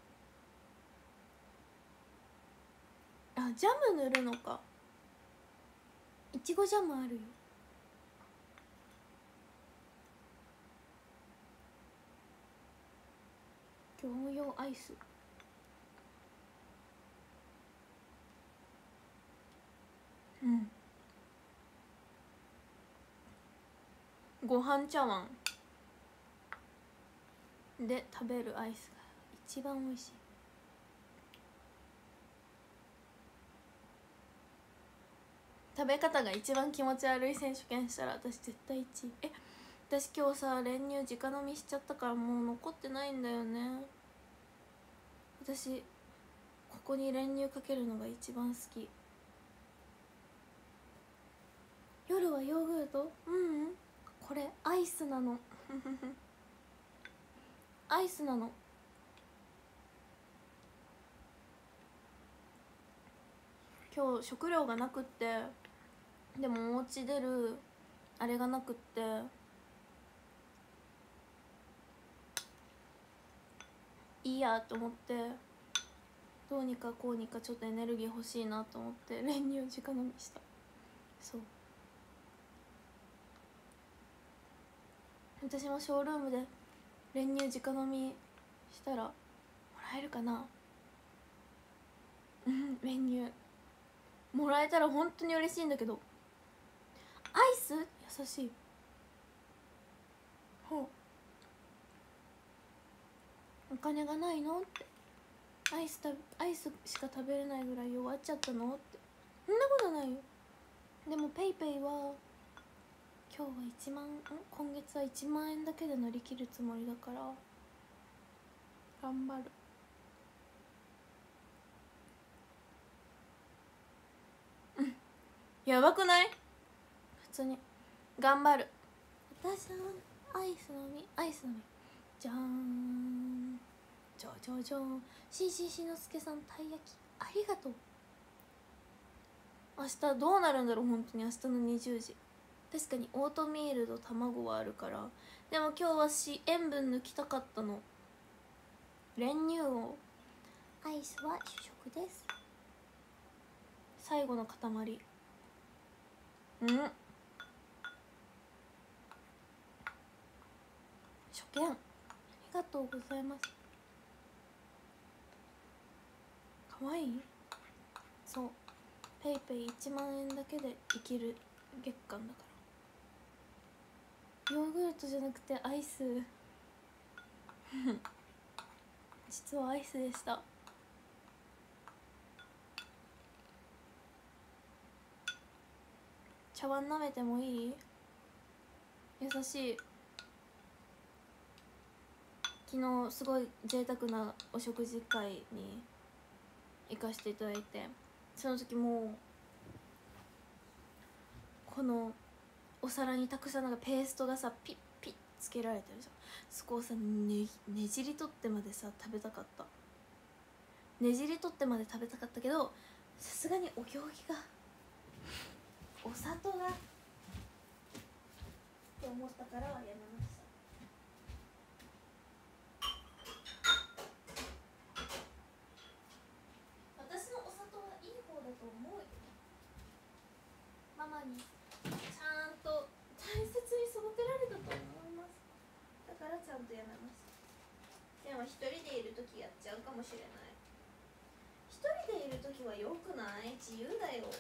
あ、ジャム塗るのか。いちごジャムあるよ。業務用アイス。うん。ご飯茶碗で食べるアイスが一番美味しい。食べ方が一番気持ち悪い選手権したら私絶対いちい。え、私今日さ練乳直飲みしちゃったからもう残ってないんだよね。私ここに練乳かけるのが一番好き。夜はヨーグルト？うん、うん、これアイスなの。アイスなの。今日食料がなくって、でもお家出るあれがなくって、いいやと思って、どうにかこうにかちょっとエネルギー欲しいなと思って練乳直飲みした。そう、私もショールームで練乳直飲みしたらもらえるかな。うん、練乳もらえたら本当に嬉しいんだけど。アイス優しい。ほう、お金がないのって。アイスたアイスしか食べれないぐらい弱っちゃったのって。そんなことないよ。でもペイペイは今日はいちまんん今月はいちまんえんだけで乗り切るつもりだから頑張る。うん、やばくない？普通に頑張る。私はアイスのみアイスのみじゃーん、じゃじゃじゃーん。しんしんしのすけさんたい焼きありがとう。明日どうなるんだろう本当に。明日のにじゅうじ、確かにオートミールと卵はあるから。でも今日はし塩分抜きたかったの。練乳を。アイスは主食です。最後の塊。うん、初見ありがとうございます。かわいい。そう、ペイペイいちまんえんだけで生きる月間だから。ヨーグルトじゃなくてアイス。実はアイスでした。茶碗舐めてもいい？優しい。昨日すごい贅沢なお食事会に行かせていただいて、その時もうこのお皿にたくさんなんかペーストがさピッピッつけられてるじゃん。そこをさ ね, ねじり取ってまでさ食べたかった。ねじり取ってまで食べたかったけど、さすがにお行儀がお砂糖がって思ったからやめました。私のお砂糖はいい方だと思うよ。ママにちゃんと大切に育てられたと思います。だからちゃんとやめました。でも一人でいるときやっちゃうかもしれない。一人でいるときはよくない？自由だよ。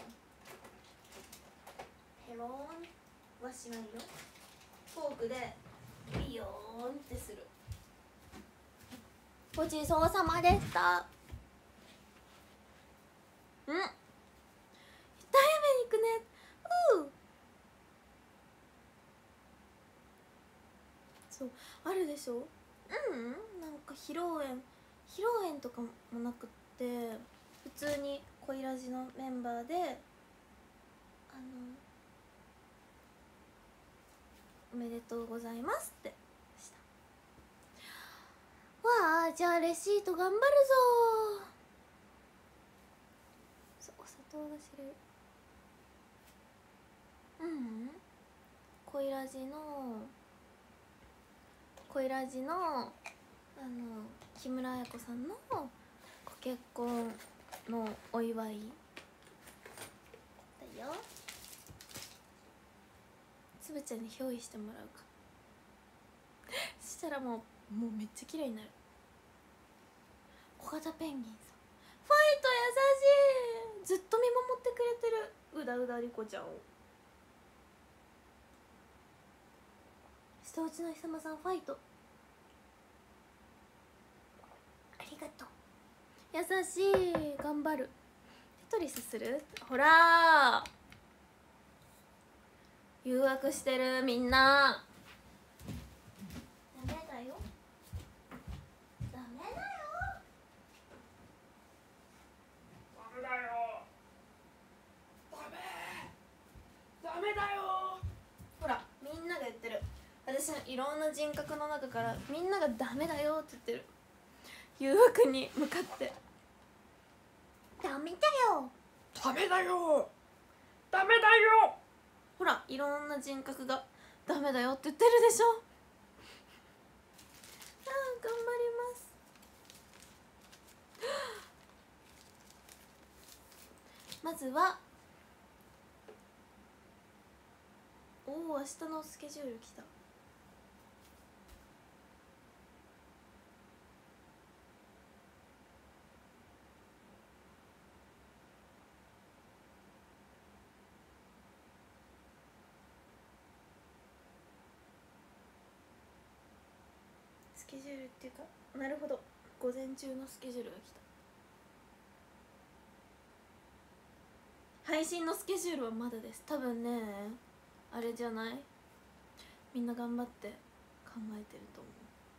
ヘローンはしないよ。フォークでビヨーンってする。ごちそうさまでした。うん、痛い目に行くね。うーそうあるでしょ。うん、なんか披露宴披露宴とかもなくって、普通に恋ラジのメンバーであのおめでとうございますってしたわあ。じゃあレシート頑張るぞー。そう、お砂糖が知れる。うん恋ラジの恋ラジのあの木村彩子さんのご結婚のお祝いだよ。つぶちゃんに憑依してもらうかそしたらもうもうめっちゃ綺麗になる。小型ペンギンさんファイト優しい。ずっと見守ってくれてるうだうだりこちゃんを。下打ちのひさまさんファイトありがとう。優しい。頑張る。テトリスする。ほら誘惑してるみんな。ダメだよダメだよダメだよダメダメだよ。 ほらみんなが言ってる。私のいろんな人格の中からみんながダメだよって言ってる。誘惑に向かってダメだよダメだよダメだよ。 ほらいろんな人格がダメだよって言ってるでしょ。ああ頑張ります。まずはおお明日のスケジュール来た。スケジュールっていうかなるほど午前中のスケジュールが来た。配信のスケジュールはまだです。多分ねあれじゃない、みんな頑張って考えてると思う。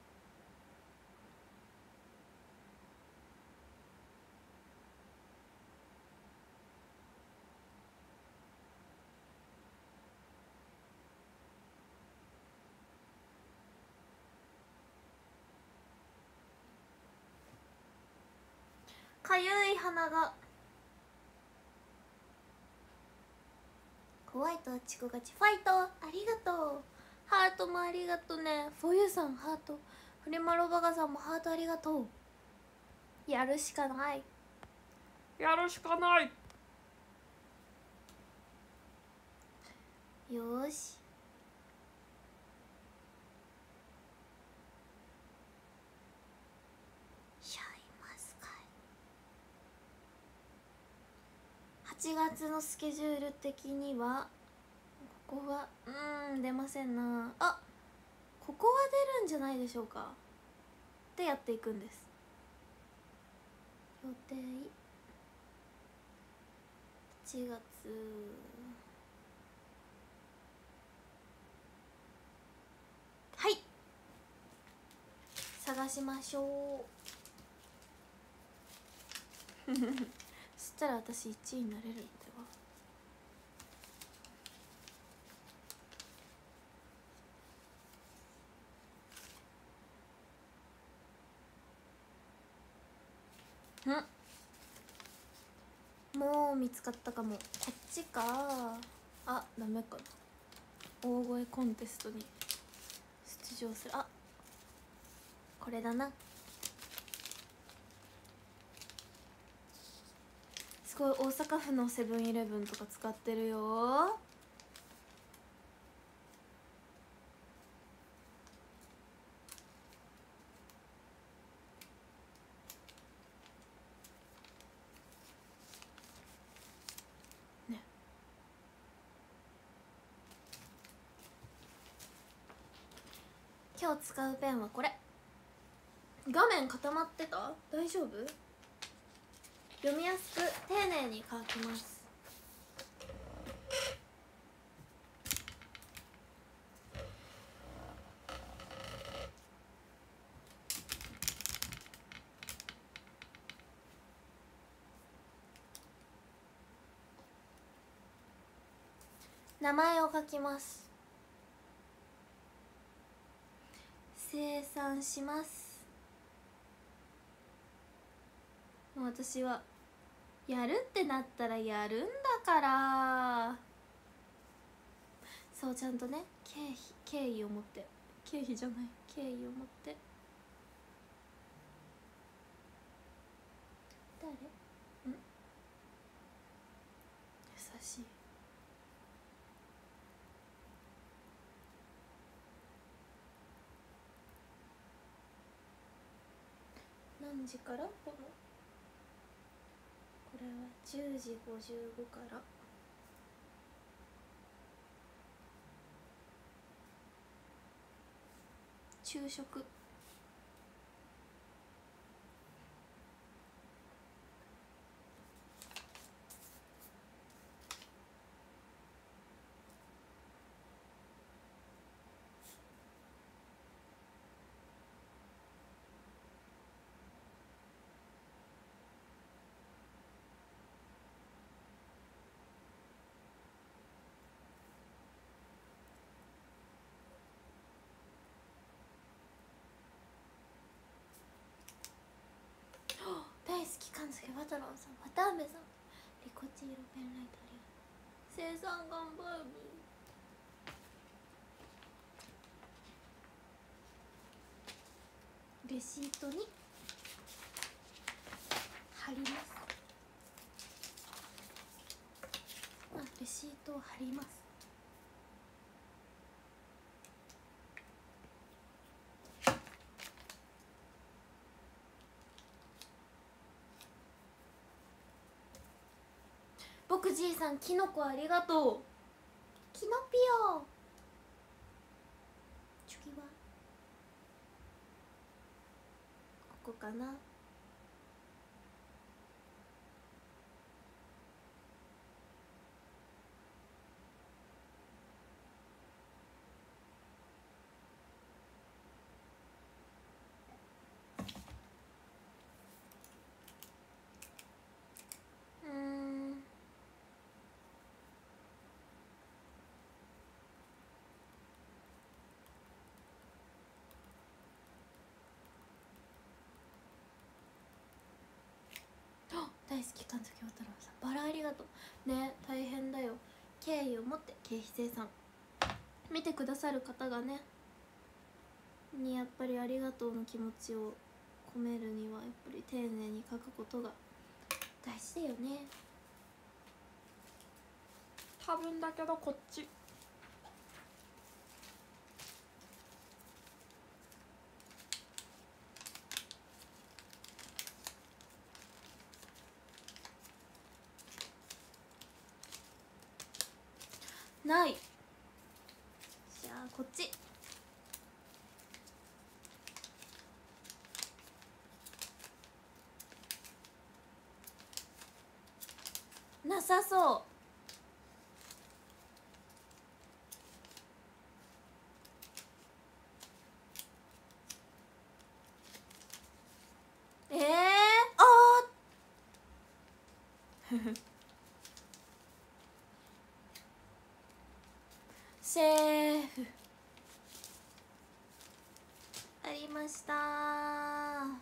かゆい鼻が。ホワイトはチコガチファイトありがとう。ハートもありがとうね。フォユさんハート、フリマロバガさんもハートありがとう。やるしかない。 やるしかない。 よーしシャイマスカイ。はちがつのスケジュール的にはここはうーん出ませんなあ。ここは出るんじゃないでしょうか。でやっていくんです。予定はちがつはい探しましょうそしたら私いちいになれるんでは。んもう見つかったかも。こっちか。あダメかな。大声コンテストに出場する。あこれだな。すごい大阪府のセブンイレブンとか使ってるよ。ね今日使うペンはこれ。画面固まってた？大丈夫？読みやすく丁寧に書きます。名前を書きます。 生産します。もう私はやるってなったらやるんだから。そう、ちゃんとね、経費敬意を持って、経費じゃない敬意を持って。誰？ん？優しい。何時からこのこれはじゅうじごじゅうごから昼食。大好き神崎渡郎さん、渡辺さん、リコチ色ペンライトありがとう。生産頑張る。レシートに貼ります。あ、レシートを貼ります。僕じいさん、キノコありがとう。キノピオ次はここかな。うーん、大好き神崎渡郎さん、バラありがとうね。大変だよ。敬意を持って経費生産。見てくださる方がねにやっぱりありがとうの気持ちを込めるにはやっぱり丁寧に書くことが大事だよね。 多分だけどこっち。 ない。じゃあこっち。なさそう。えー、あーセーフありましたー。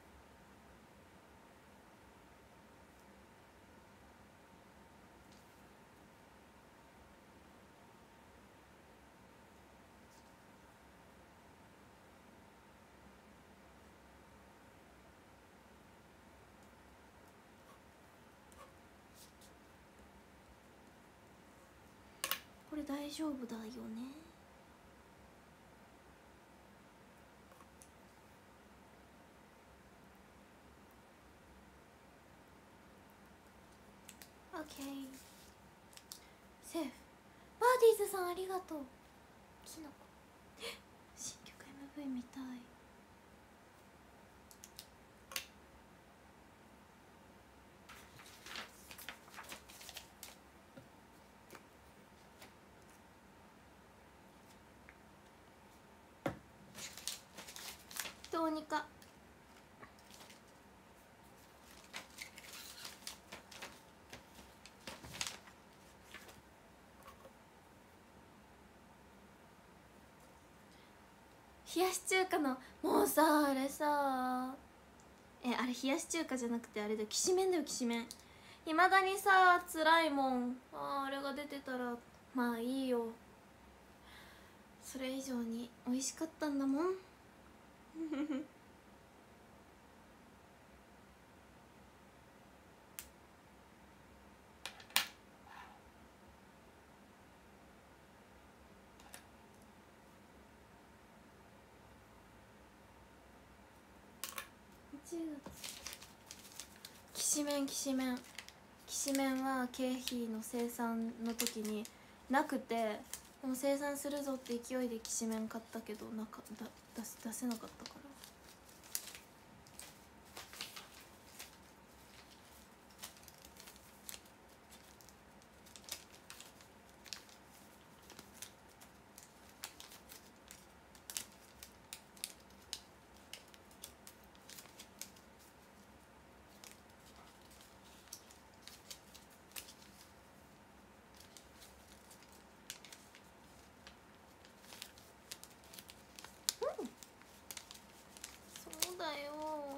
これ大丈夫だよね。オッケーセーフ。バーディーズさんありがとう。キノコ新曲 エムブイ 見たい。どうにか冷やし中華のもうさあれさえあれ冷やし中華じゃなくてあれだよきしめんだよきしめん。いまだにさ辛いもん。あーあれが出てたらまあいいよ。それ以上に美味しかったんだもんきしめんきしめんきしめんは経費の生産の時になくて、でも生産するぞって勢いできしめん買ったけどなかだ出す出せなかったから。そうだよ。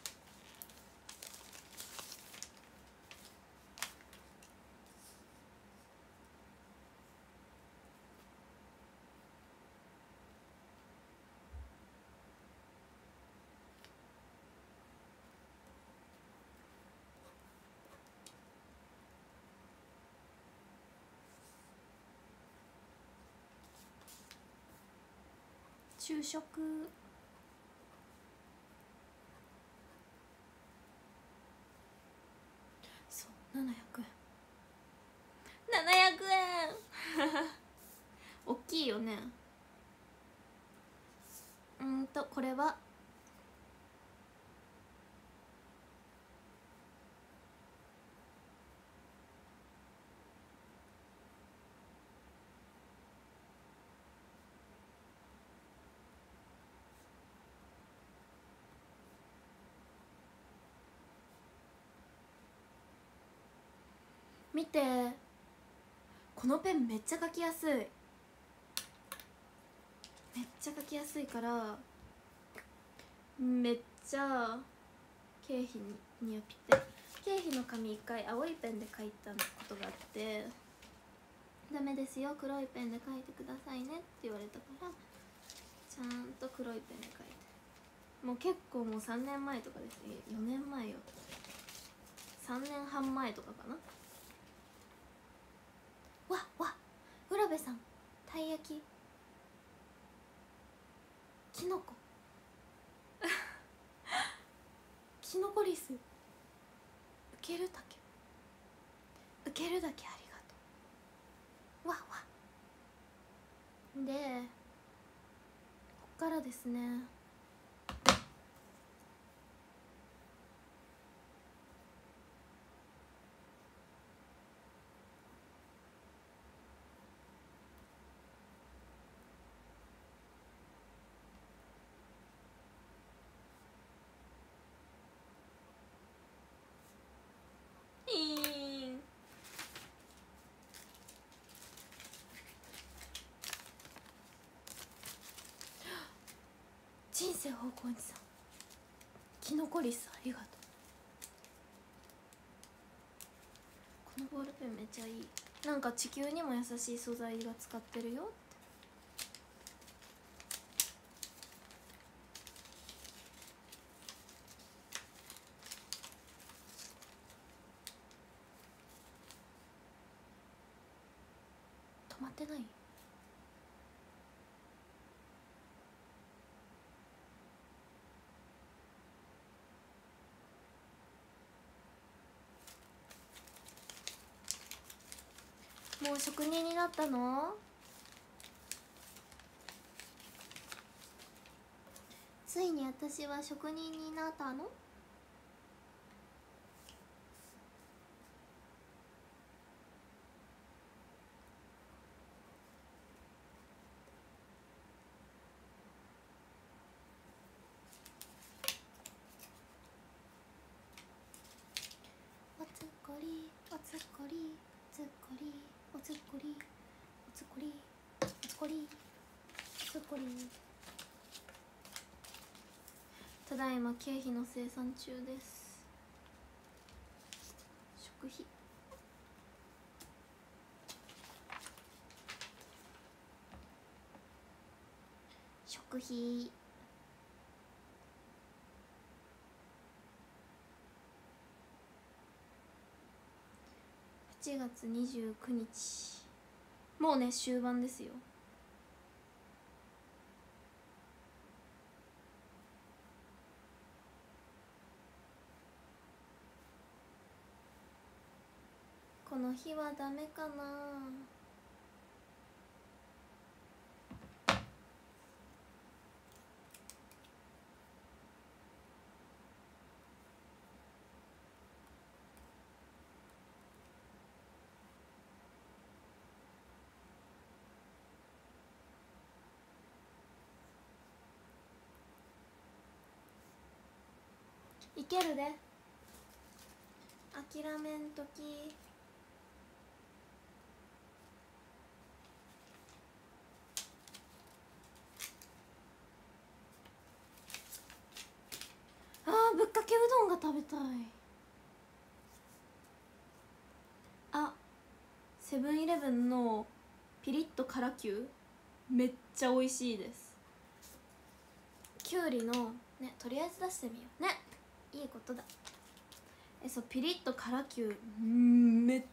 昼食そうななひゃくえんななひゃくえん大きいよね。うんとこれは見て、このペンめっちゃ書きやすい。めっちゃ書きやすいからめっちゃ経費にやぴって経費の紙一回青いペンで書いたことがあって、ダメですよ黒いペンで書いてくださいねって言われたからちゃんと黒いペンで書いて、もう結構もうさんねんまえとかですね。よねんまえよ、さんねんはん前とかかな。わわ浦部さんたい焼ききのこきのこリス受けるだけ受けるだけありがとう。わわでこっからですね。いーん人生方向にさんきのこリスありがとう。このボールペンめっちゃいい。なんか地球にも優しい素材が使ってるよって。止まってない？もう職人になったの？ついに私は職人になったの？おつっこりおつっこりおつっこりおつっこりおつっこりおつっこりおつっこりただいま経費の生産中です。食費食費はちがつにじゅうくにち、もうね終盤ですよ。この日はダメかな。いけるで、諦めんとき。あー、ぶっかけうどんが食べたい。あ、セブンイレブンのピリッと辛キューめっちゃ美味しいです。きゅうりのね、とりあえず出してみようね、いいことだ。え、そう、ピリッと辛キュー、んーめっ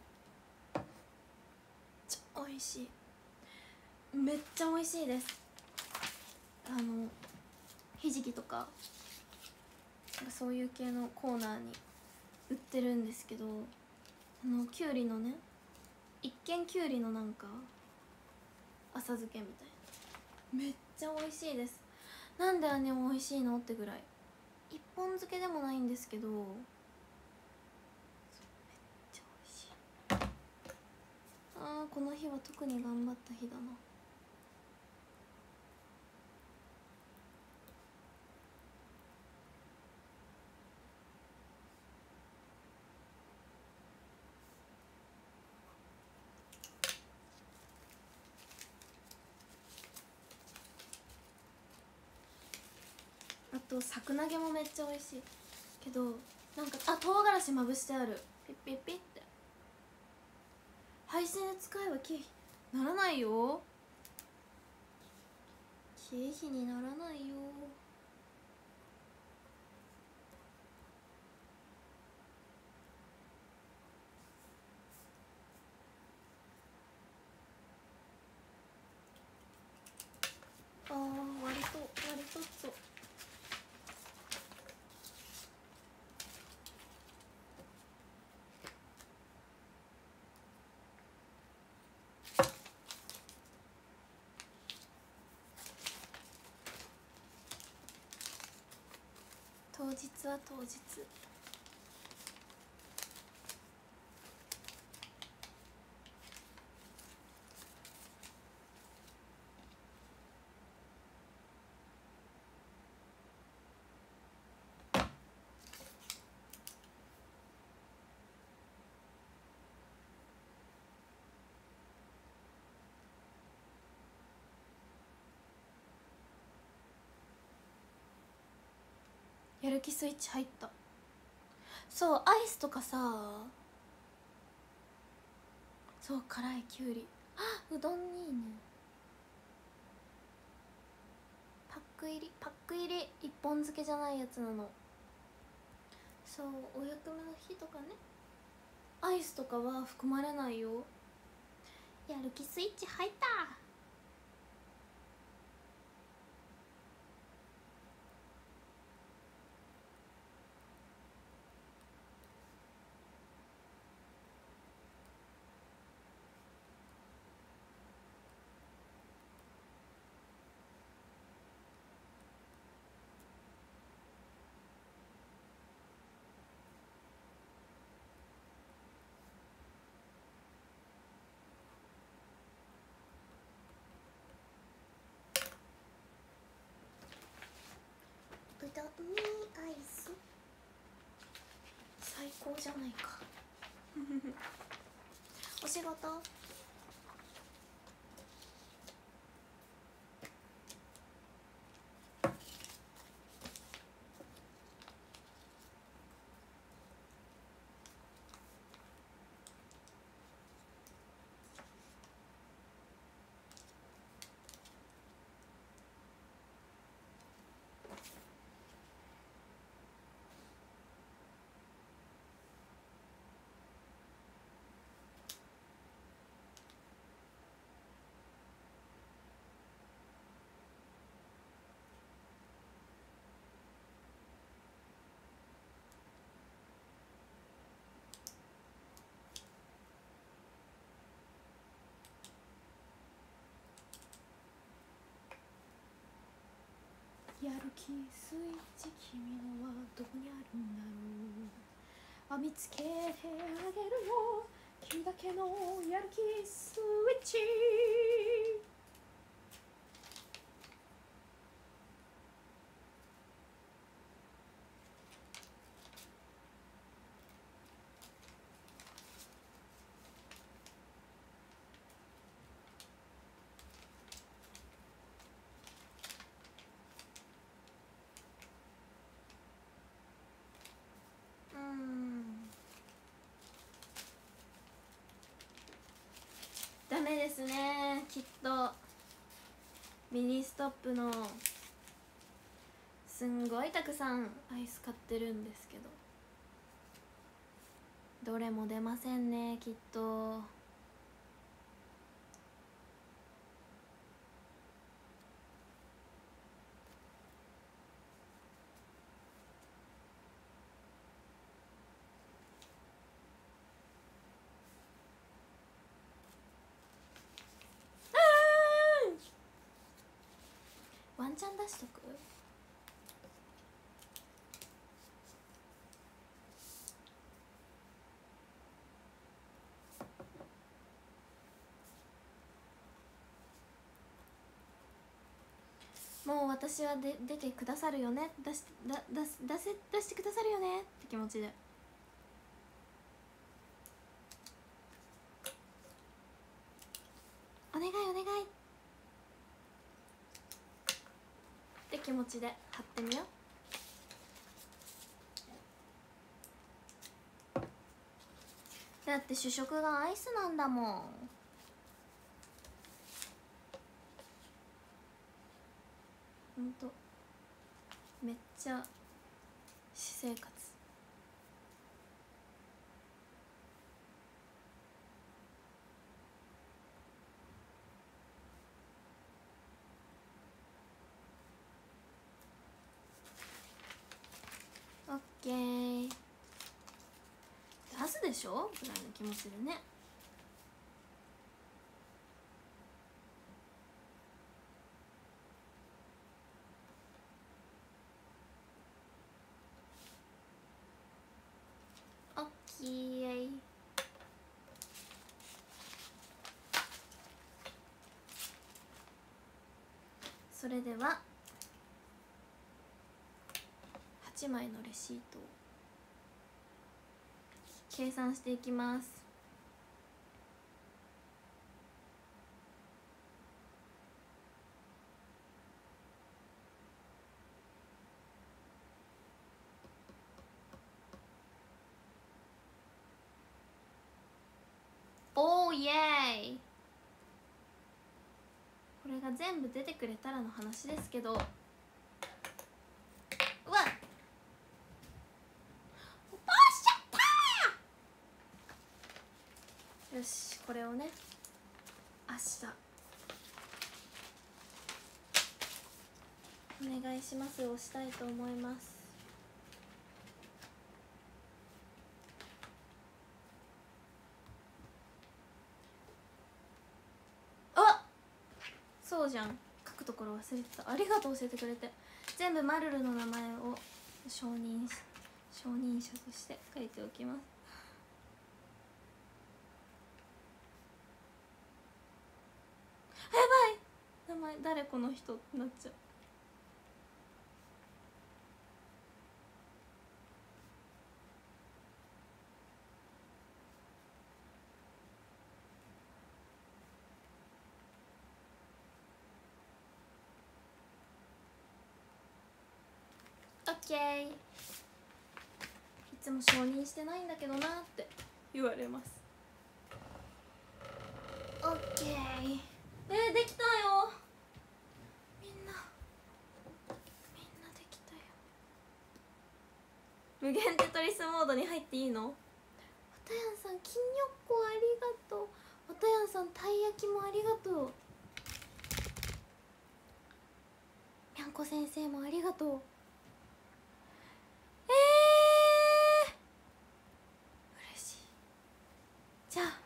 ちゃ美味しい、めっちゃ美味しいです。あのひじきとかそういう系のコーナーに売ってるんですけど、あのきゅうりのね、一見きゅうりのなんか浅漬けみたいな、めっちゃ美味しいです。なんであんなに美味しいのってぐらい。一本漬けでもないんですけど、めっちゃ美味しい。あー、この日は特に頑張った日だな。あと桜投げもめっちゃ美味しいけど、なんかあ、唐辛子まぶしてある。ピッピッピッって。配信で使えば経費ならないよ、経費にならないよ。あー、割と割とっと当日は当日。やる気スイッチ入った。そう、アイスとかさ、そう、辛いきゅうり、あ、うどんにいいね。パック入り、パック入り一本漬けじゃないやつなの。そう、お役目の日とかね、アイスとかは含まれないよ。やる気スイッチ入った。うどんにアイス、最高じゃないか。お仕事やる気スイッチ君のはどこにあるんだろう。あ、見つけてあげるよ君だけのやる気スイッチ。ダメですね、きっとミニストップのすんごいたくさんアイス買ってるんですけど、どれも出ませんね、きっと。ワンチャン出しとく。もう私はで出てくださるよね、出しだ出す出せ出してくださるよねって気持ちで。お願いお願いって気持ちで貼ってみよう。だって主食がアイスなんだもん。ほんとめっちゃ私生活。オッケー、出すでしょぐらいの気持ちでね。オッケー。それでははちまいのレシートを計算していきます。おーイエーイ。これが全部出てくれたらの話ですけど、うわっ、おっしゃったー。よし、これをね明日お願いしますをしたいと思います。あ、そうじゃん、書くところ忘れてた。ありがとう、教えてくれて。全部マルルの名前を承認し承認者として書いておきます。やばい、名前誰この人ってなっちゃう。オッケー。いつも承認してないんだけどなって言われます。オッケー。えー、できたよ。みんなみんなできたよ。無限テトリスモードに入っていいの？わたやんさん、金よっこありがとう。わたやんさん、たい焼きもありがとう。にゃんこ先生もありがとう。えー、嬉しい。じゃあ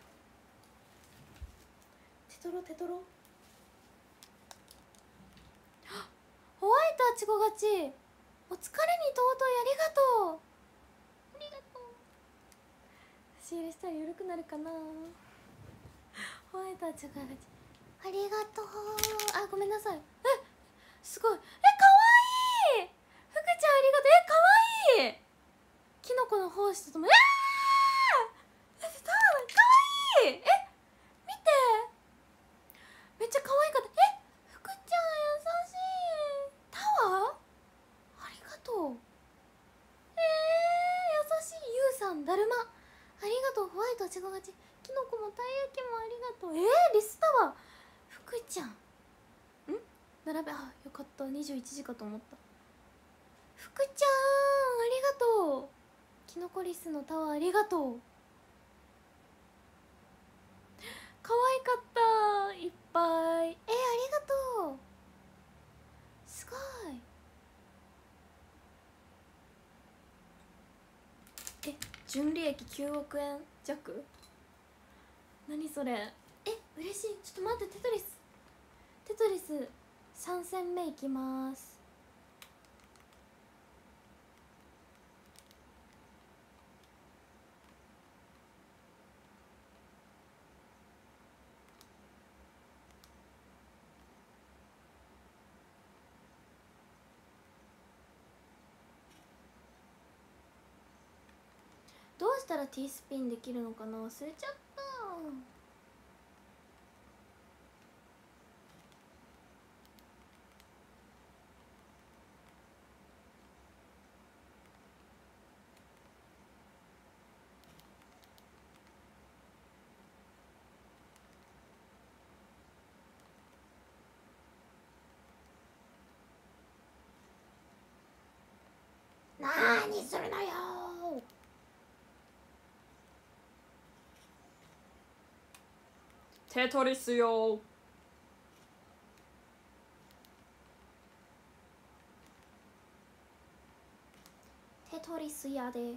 テトロテトロ。ホワイトたちご勝ち、お疲れに尊い、ありがとう、ありがとう。差し入れしたら緩くなるかな。ホワイトはちご勝ち、ありがとう。あ、ごめんなさい。え、すごい、え、かわいい、福ちゃんありがとう。え、かわいい、キノコの胞子とともに、えー、え、かわいい、え、見て、めっちゃ可愛かった。え、福ちゃん優しい。タワーありがとう。えー、優しい。ゆうさんだるまありがとう。ホワイトちご勝ち、キノコもたい焼きもありがとう。えー、リスタワー福ちゃんん並べ、あ、よかった、にじゅういちじかと思った。福ちゃんありがとう。キノコリスのタワーありがとう。可愛かった、いっぱい。えー、ありがとう、すごい。え、純利益きゅうおくえん弱、何それ。え、嬉しい。ちょっと待って、テトリステトリスさん戦目いきます。どうしたら T スピンできるのかな、忘れちゃった。 なーにするのよテトリスよ。 テトリスやで。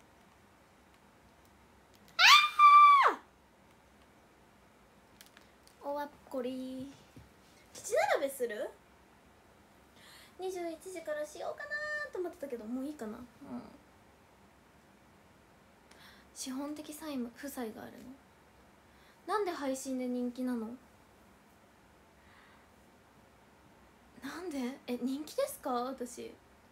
おわっこり七並べする。にじゅういちじからしようかなと思ってたけど、もういいかな。うん、資本的債務負債があるの。なんで配信で人気なの。なんで、え、人気ですか私。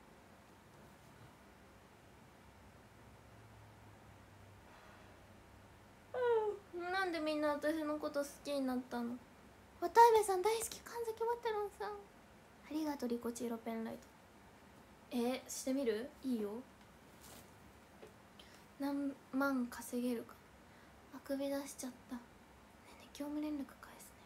なんでみんな私のこと好きになったの。渡辺さん大好き、神崎ワテロンさんありがとう。リコチーロペンライト、えー、してみる。いいよ。何万稼げるか。あくび出しちゃった。ねえねえ、業務連絡返すね。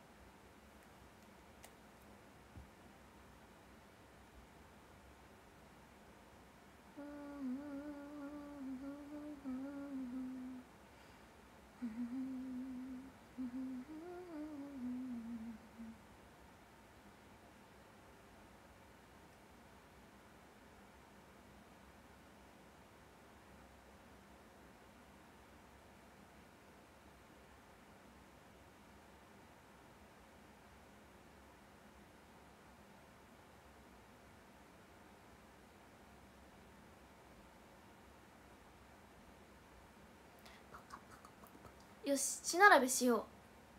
よし、七並べしよう。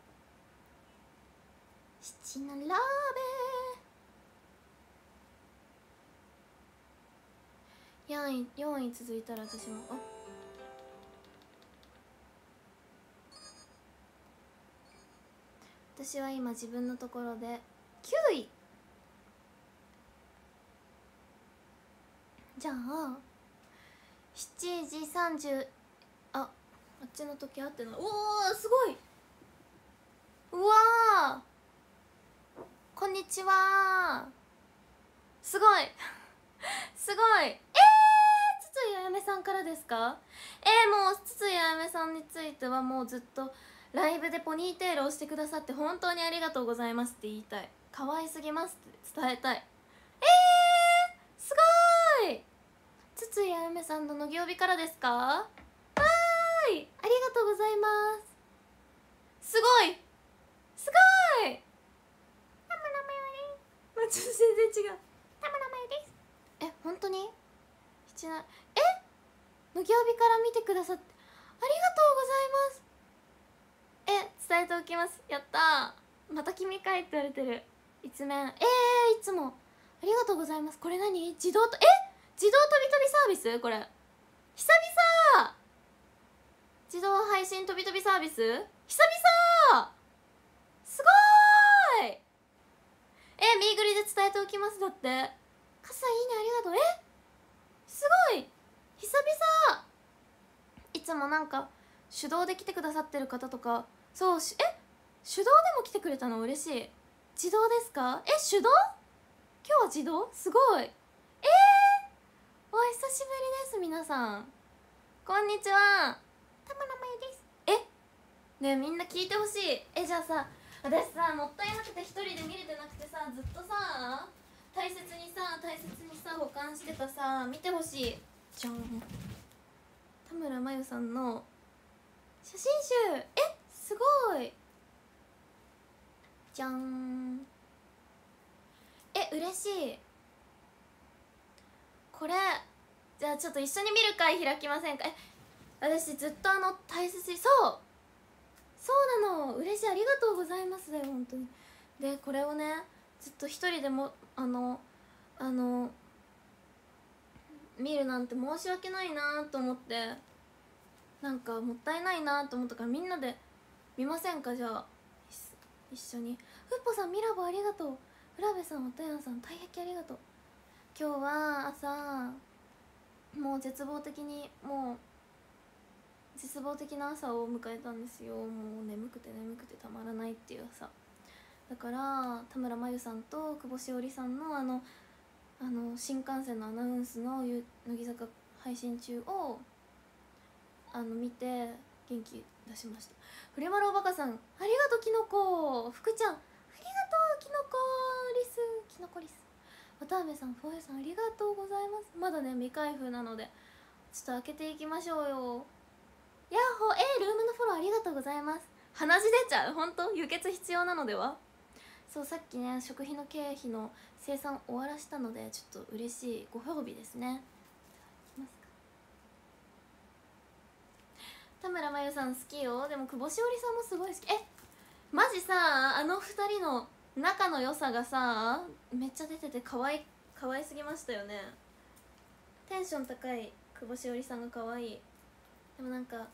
七並べ。よんい、よんい続いたら私も、あ、私は今自分のところできゅうい。じゃあしちじさんじゅう、あ、あっちの時合ってない。おお、すごい。うわー、こんにちは。すごいすごい。えー、筒井あやめさんからですか。えー、もう筒井あやめさんについてはもうずっとライブでポニーテールをしてくださって本当にありがとうございますって言いたい。可愛すぎますって伝えたい。えー、すごい。筒井あやめさんののぎおびからですか。わーい、ありがとうございます。すごいすごい。ちょっと全然違う。たまです。 え、本当に七七え麦帯から見てくださってありがとうございます。え、伝えておきます。やったー、また君かいって言われてる。一面えー、いつもありがとうございます。これ何自動とえ自動飛び飛びサービス、これ久々自動配信飛び飛びサービス久々すごーい。え、ミーグリで伝えておきます。だって傘いいね、ありがとう。えすごい久々。いつもなんか手動で来てくださってる方とか、そうしえ手動でも来てくれたの嬉しい。自動ですか？え手動？今日は自動？すごい。えー、お久しぶりです。皆さんこんにちは、 田村真由です。 えねえみんな聞いてほしい。えじゃあさ、私さもったいなくて一人で見れてなくてさ、ずっとさ大切にさ大切にさ保管してたさ、見てほしい。じゃん、田村真由さんの写真集。えすごいじゃん。え嬉しい。これじゃあちょっと一緒に見る会開きませんか？え私ずっとあの大切に、そうそうなの、嬉しい、ありがとうございますだよ本当に。でこれをねずっと一人でもあのあの見るなんて申し訳ないなと思って、なんかもったいないなと思ったから、みんなで見ませんか？じゃあ一緒に。ふっぽさんミラボありがとう。浦部さん、おたやんさん、たい焼きありがとう。今日は朝もう絶望的にもう絶望的な朝を迎えたんですよ。もう眠くて眠くてたまらないっていう朝だから、田村真由さんと久保しおりさんのあのあの新幹線のアナウンスの乃木坂配信中をあの見て元気出しました。フレマロおバカさんありがとう。きのこ福ちゃんありがとう。きのこリスきのこリス渡辺さん、フォーエさんありがとうございます。まだね未開封なのでちょっと開けていきましょうよ。ヤッホー。えー、ルームのフォローありがとうございます。鼻血出ちゃう。ほんと輸血必要なのでは。そうさっきね食費の経費の生産終わらしたので、ちょっと嬉しいご褒美ですね。いきますか。田村真由さん好きよ。でも久保しおりさんもすごい好き。えマジさあの二人の仲の良さがさめっちゃ出てて可愛い可愛すぎましたよね。テンション高い久保しおりさんが可愛い。でもなんか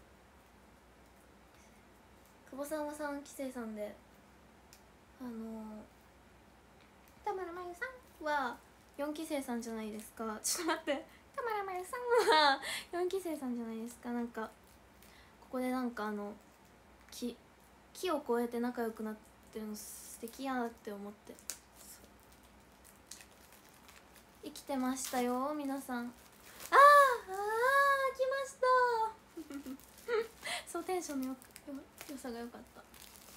久保さんはさんきせいさんで、あの田村真由さんはよんきせいさんじゃないですか。ちょっと待って、 田村真由さんはよんきせいさんじゃないですか。なんかここでなんかあの木木を越えて仲良くなってるの素敵やって思って、生きてましたよ皆さん。あーあー来ましたそうテンションのよよ良さが良かった。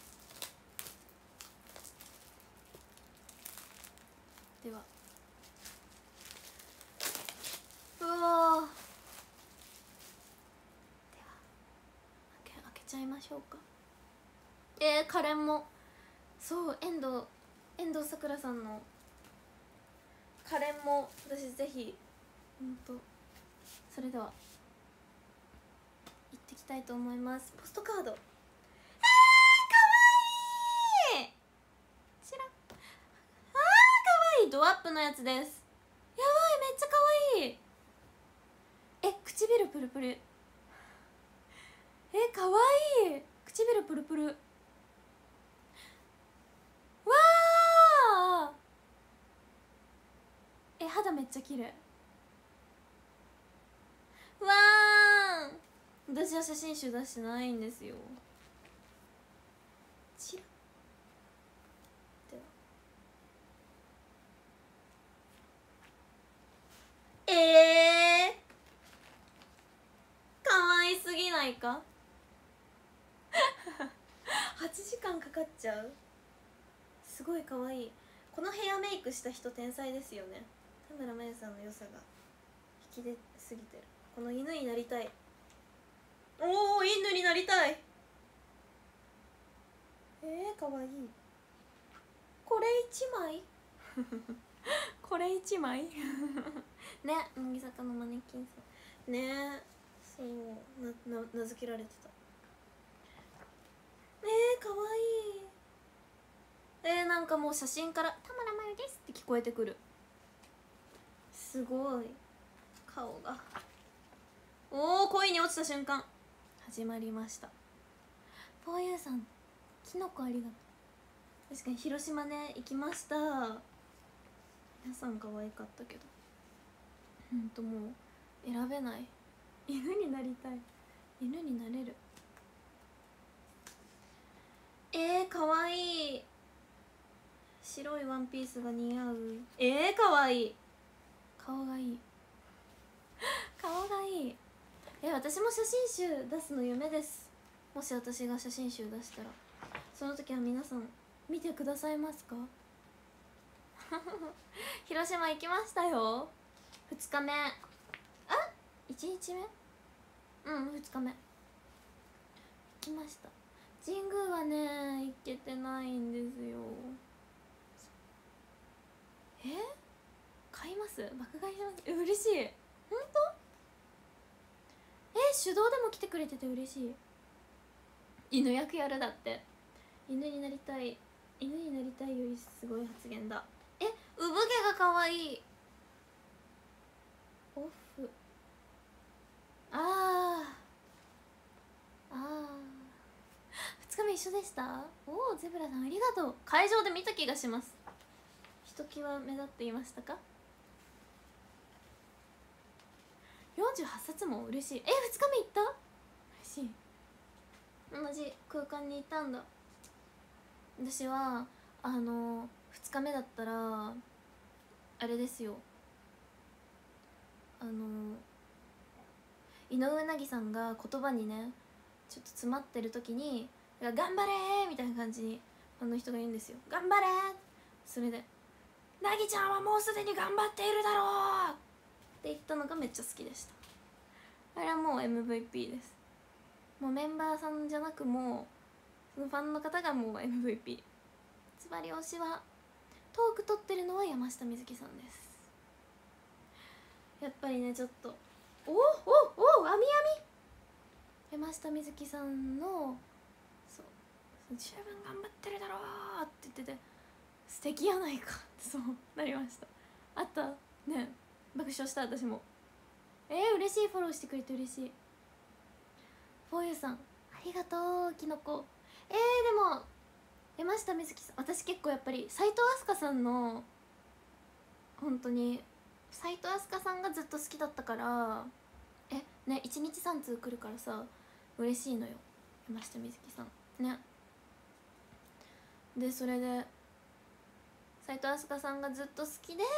ではうわーでは開け開けちゃいましょうか。えー、カレンもそう遠藤遠藤さくらさんのカレンも私ぜひうんとそれでは行ってきたいと思います。ポストカード、あーかわいいちらあーかわいいドアップのやつです。やばいめっちゃかわいい。え唇プルプル、えかわいい唇プルプルわーえ肌めっちゃ綺麗わーん。私は写真集出してないんですよ。チラではえー、かわいすぎないかはちじかんかかっちゃう。すごいかわいい。このヘアメイクした人天才ですよね。田村真由さんの良さが引き出すぎてる。この犬になりたい。おお犬になりたい。えー、かわいい。これいちまいここれ一枚ね、乃木坂のマネキンさんね、そうな、な、名付けられてた。えー、かわいい。えー、なんかもう写真から「田村真由です」って聞こえてくる。すごい顔が。おお、恋に落ちた瞬間始まりました。フォーユーさん、キノコありがとう。確かに広島ね行きました。皆さん可愛かったけど、ほんともう選べない。犬になりたい。犬になれる。えー、かわいい。白いワンピースが似合う。えー、かわいい。顔がいい顔がいい。え、私も写真集出すの夢です。もし私が写真集出したら、その時は皆さん見てくださいますか？広島行きましたよ。ふつかめ。あ、いちにちめ、うん、ふつかめ行きました。神宮はね行けてないんですよ。え、買います？爆買いします。え、嬉しい。本当？え、手動でも来てくれてて嬉しい。犬役やるだって。犬になりたい、犬になりたいよりすごい発言だ。え、産毛がかわいい。オフ、あーあー、ふつかめ一緒でした。おお、ゼブラさんありがとう。会場で見た気がします。ひときわ目立っていましたか？よんじゅうはっさつも嬉しい。え、ふつかめ行った？嬉しい。同じ空間にいたんだ。私はあのふつかめだったらあれですよ、あの井上凪さんが言葉にねちょっと詰まってる時に「頑張れ!」みたいな感じにあの人が言うんですよ。頑張れ。それで「凪ちゃんはもうすでに頑張っているだろう!」って言ったのがめっちゃ好きでした。あれはもう エムブイピー です。もうメンバーさんじゃなく、もうそのファンの方がもう エムブイピー。 つまり推しはトーク取ってるのは山下美月さんです。やっぱりね、ちょっとおおおお、あみあみ山下美月さんのそう「十分頑張ってるだろう」って言ってて「素敵やないか」ってそうなりました。あったね、爆笑した私も。えー、嬉しい。フォローしてくれて嬉しい。フォーユーさんありがとう。きのこ。えー、でも山下美月さん、私結構やっぱり斎藤飛鳥さんの本当に斎藤飛鳥さんがずっと好きだったから、えね、いちにちさん通来るからさ嬉しいのよ、山下美月さんね。でそれで斎藤飛鳥さんがずっと好きで、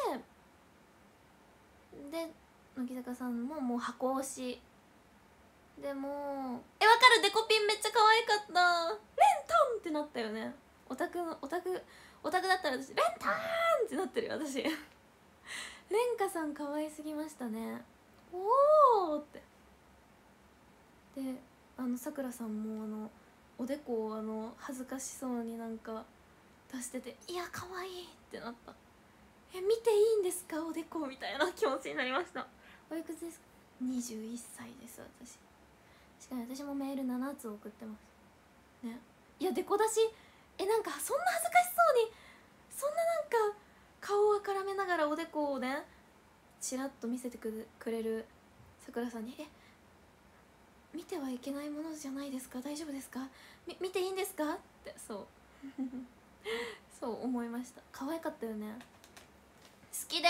で乃木坂さんももう箱推しで、もえ、わかる。デコピンめっちゃ可愛かった。レンタンってなったよね。オタクのオタクオタクだったら私レンタンってなってるよ私。レンカさん可愛すぎましたね。おおって。であのさくらさんもあのおでこをあの恥ずかしそうになんか出してて、いや可愛いってなった。え、見ていいんですかおでこみたいな気持ちになりました。おいくつですか？にじゅういっさいです私。しかも私もメールななつ送ってますね。いやデコ出し、え、なんかそんな恥ずかしそうに、そんななんか顔を絡めながらおでこをねチラッと見せてくれるさくらさんに「え、見てはいけないものじゃないですか、大丈夫ですか、み見ていいんですか?」ってそうそう思いました。可愛かったよね。好きです。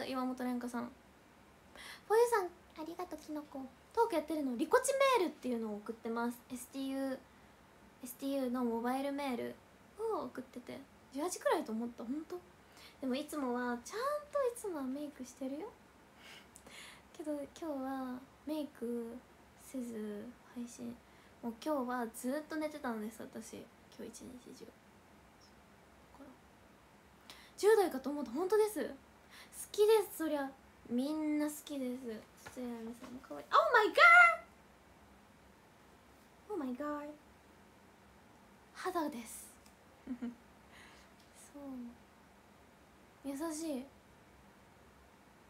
岩本蓮香さん。フォユさんありがとう。きのこトークやってるのリコチメールっていうのを送ってます。 エスティーユー エスティーユー のモバイルメールを送ってて、じゅうはちくらいと思った。ほんとでもいつもはちゃんといつもはメイクしてるよけど今日はメイクせず配信、もう今日はずっと寝てたんです私。今日一日中じゅう代かと思った。本当です。好きです。そりゃみんな好きです。土屋美さんも可愛い。 Oh my god Oh my god 肌ですそう優しい。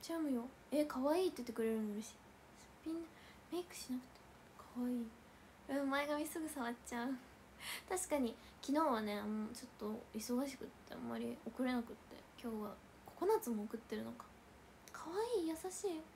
チャームよ。え可愛いって言ってくれるの嬉しい。すっぴんメイクしなくて可愛い。うん前髪すぐ触っちゃう確かに昨日はねもうちょっと忙しくってあんまり送れなくって、今日はココナッツも送ってるのか。可愛い優しい優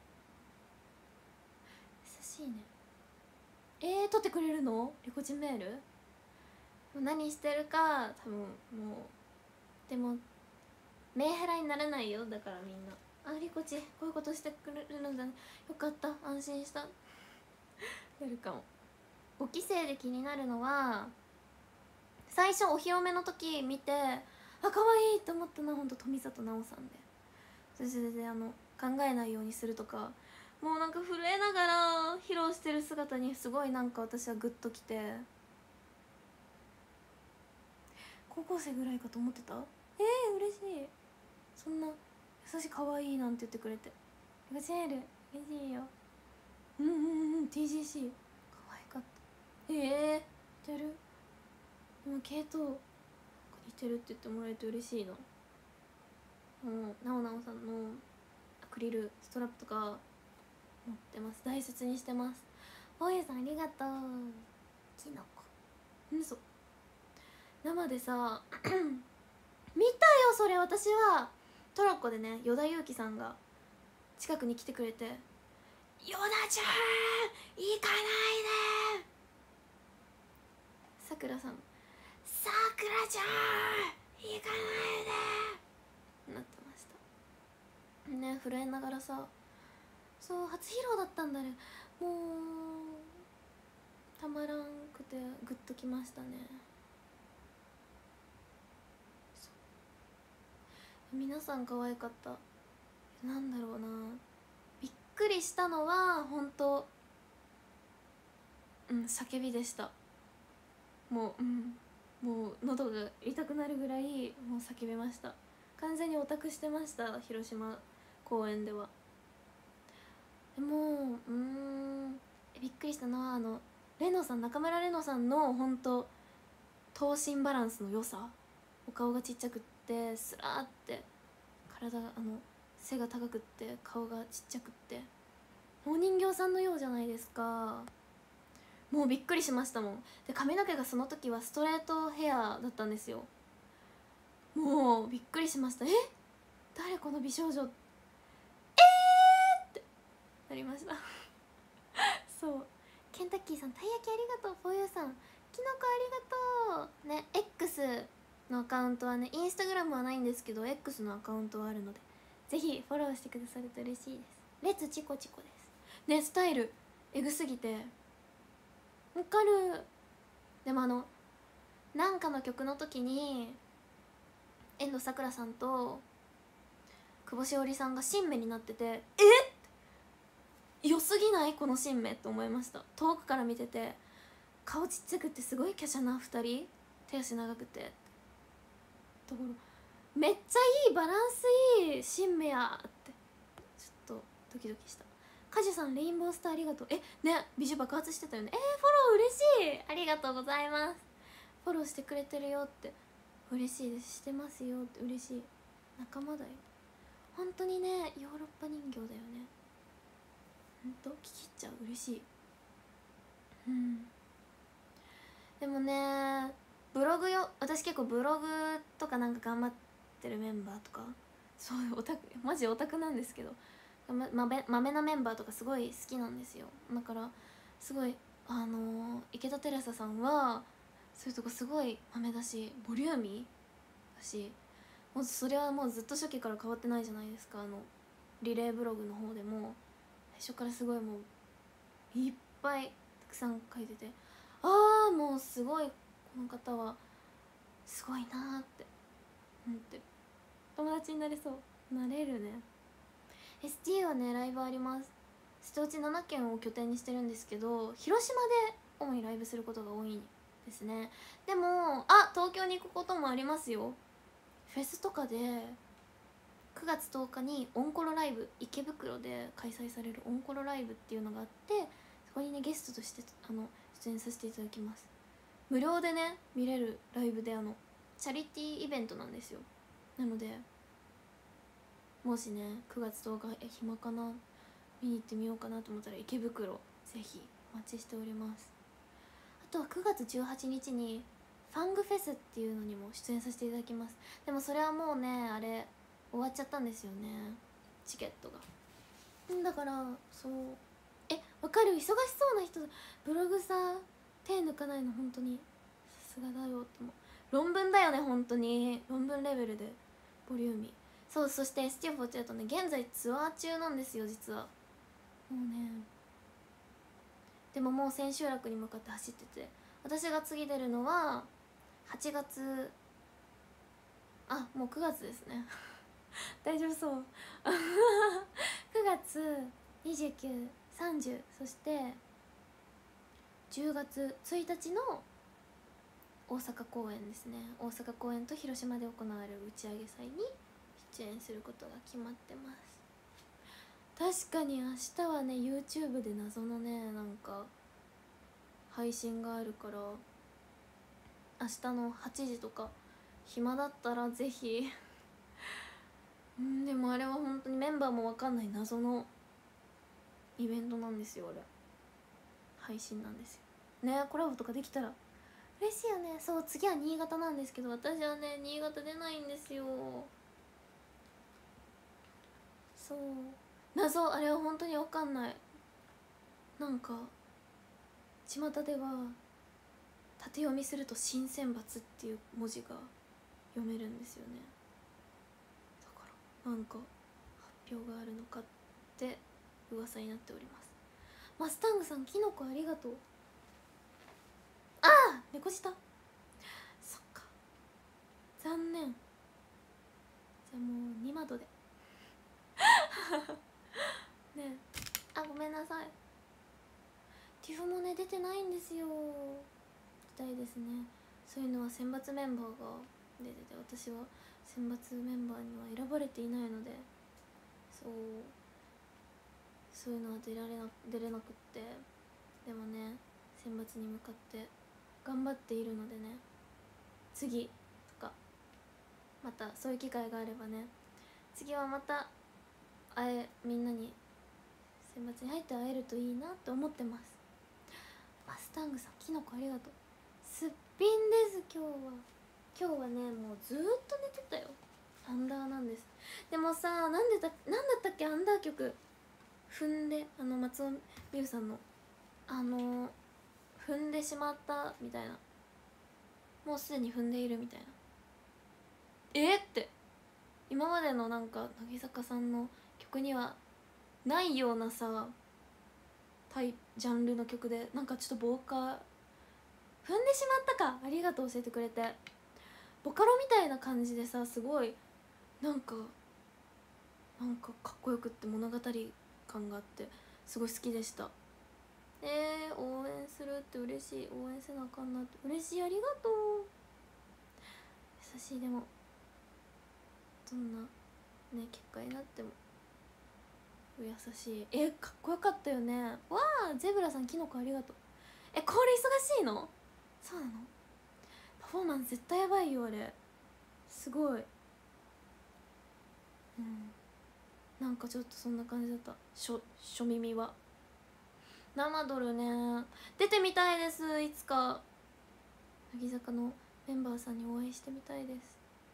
しいね。えー、撮ってくれるのリコチンメール。何してるか多分もうでもメンヘラにならないよ。だからみんなあリコチこういうことしてくれるんだね、よかった安心したやるかも。ご期生で気になるのは最初お披露目の時見てあ可愛いって思ったのはほんと富里奈央さんで、それであの考えないようにするとかもうなんか震えながら披露してる姿にすごいなんか私はグッときて、高校生ぐらいかと思ってた。えー、嬉しい。そんな優しい可愛いなんて言ってくれてリコチンエール嬉しいよ。うんうんうん ティージーシー 可愛かった。ええー、似てる。でも系統似てるって言ってもらえて嬉しいな。もうなおなおさんのアクリルストラップとか持ってます。大切にしてます。大家さんありがとう。キノコうんそ生でさ見たよそれ。私はトロッコでね依田祐希さんが近くに来てくれて「依田ちゃん行かないで」さくらさん「さくらちゃん行かないで」なってましたね。震えながらさ、そう初披露だったんだね。もうたまらんくてグッときましたね。皆さん可愛かった。なんだろうな、びっくりしたのは本当うん叫びでした。もううんもう喉が痛くなるぐらいもう叫びました。完全にオタクしてました広島公演では。でもうーんびっくりしたのはあのレノさん中村レノさんの本当頭身バランスの良さ。お顔がちっちゃくってスラーって体があの背が高くって顔がちっちゃくってお人形さんのようじゃないですか。もうびっくりしましたもん。で髪の毛がその時はストレートヘアだったんですよ。もうびっくりしました。え誰この美少女えーってなりましたそうケンタッキーさんたい焼きありがとう。フォーユーさんキノコありがとうね。 X のアカウントはねインスタグラムはないんですけど X のアカウントはあるのでぜひフォローしてくださると嬉しいです。レッツチコチコですね。スタイルエグすぎてわかる。でもあのなんかの曲の時に遠藤さくらさんと久保しおりさんが新芽になっててえっ良すぎないこの新芽って思いました。遠くから見てて顔ちっちゃくてすごい華奢なふたり、手足長くてところめっちゃいいバランスいい新芽やってちょっとドキドキした。カジさんレインボースターありがとう。えね美女爆発してたよね。えー、フォロー嬉しいありがとうございます。フォローしてくれてるよって嬉しいです。してますよって嬉しい。仲間だよ本当にね。ヨーロッパ人形だよねほんと。聞き入っちゃう嬉しい。うんでもねブログよ私結構ブログとかなんか頑張ってるメンバーとかそうオタクマジオタクなんですけどままめまめなメンバーとかすごい好きなんですよ。だからすごいあのー、池田テレサさんはそういうとこすごいまめだしボリューミーだしもうそれはもうずっと初期から変わってないじゃないですか。あのリレーブログの方でも最初からすごいもういっぱいたくさん書いててああもうすごいこの方はすごいなーって思ってる。友達になれそうなれるね。 エスティー はねライブあります。瀬戸内ななけんを拠点にしてるんですけど広島で主にライブすることが多いですね。でもあ東京に行くこともありますよ。フェスとかでくがつとおかにオンコロライブ池袋で開催されるオンコロライブっていうのがあってそこにねゲストとしてあの出演させていただきます。無料でね見れるライブであのチャリティーイベントなんですよ。なのでもしねくがつとおかえ暇かな、見に行ってみようかなと思ったら池袋ぜひお待ちしております。あとはくがつじゅうはちにちにファングフェスっていうのにも出演させていただきます。でもそれはもうねあれ終わっちゃったんですよね、チケットが。だからそうえわかる、忙しそうな人ブログさ手抜かないの本当にさすがだよって思う。論文だよね本当に、論文レベルでボリューミー。そう、そして エスティーフォーティーエイト ね現在ツアー中なんですよ実は。もうねでももう千秋楽に向かって走ってて、私が次出るのははちがつ、あもうくがつですね大丈夫そうくがつにじゅうく、さんじゅう、そしてじゅうがつついたちの大阪公演ですね。大阪公演と広島で行われる打ち上げ祭に出演することが決まってます。確かに明日はね YouTube で謎のねなんか配信があるから明日のはちじとか暇だったらぜひうんでもあれは本当にメンバーも分かんない謎のイベントなんですよ。あれ配信なんですよね。コラボとかできたら嬉しいよね。そう次は新潟なんですけど私はね新潟出ないんですよ。そう謎、あれは本当に分かんない。なんか巷では縦読みすると新選抜っていう文字が読めるんですよね。だからなんか発表があるのかって噂になっております。マスタングさんキノコありがとう。ああ猫舌、そっか残念。じゃあもうに窓でねえ、あごめんなさい。ティフもね出てないんですよ。出たいですね。そういうのは選抜メンバーが出てて私は選抜メンバーには選ばれていないので、そうそういうのは出られな出れなくって、でもね選抜に向かって頑張っているのでね、次とかまたそういう機会があればね、次はまた会えみんなに選抜に入って会えるといいなって思ってます。マスタングさんキノコありがとう。すっぴんです今日は。今日はねもうずーっと寝てたよ。アンダーなんです。でもさなんでだなんだったっけアンダー曲踏んで、あの松尾美優さんのあの踏んでしまったみたいな、もうすでに踏んでいるみたいな、えー、って今までのなんか乃木坂さんの曲にはないようなさタイジャンルの曲で、なんかちょっとボーカー踏んでしまったか、ありがとう教えてくれて。ボカロみたいな感じでさすごいなんかなんかかっこよくって物語感があってすごい好きでした。えー、応援するって嬉しい。応援せなあかんなって嬉しい。ありがとう。優しい。でもどんなね結果になっても優しい。えかっこよかったよね。わあゼブラさんキノコありがとう。えこれ忙しいの？そうなの？パフォーマンス絶対やばいよあれ。すごい。うんなんかちょっとそんな感じだった。初初耳は生ドルね出てみたいです。いつか乃木坂のメンバーさんにお会いしてみたいです。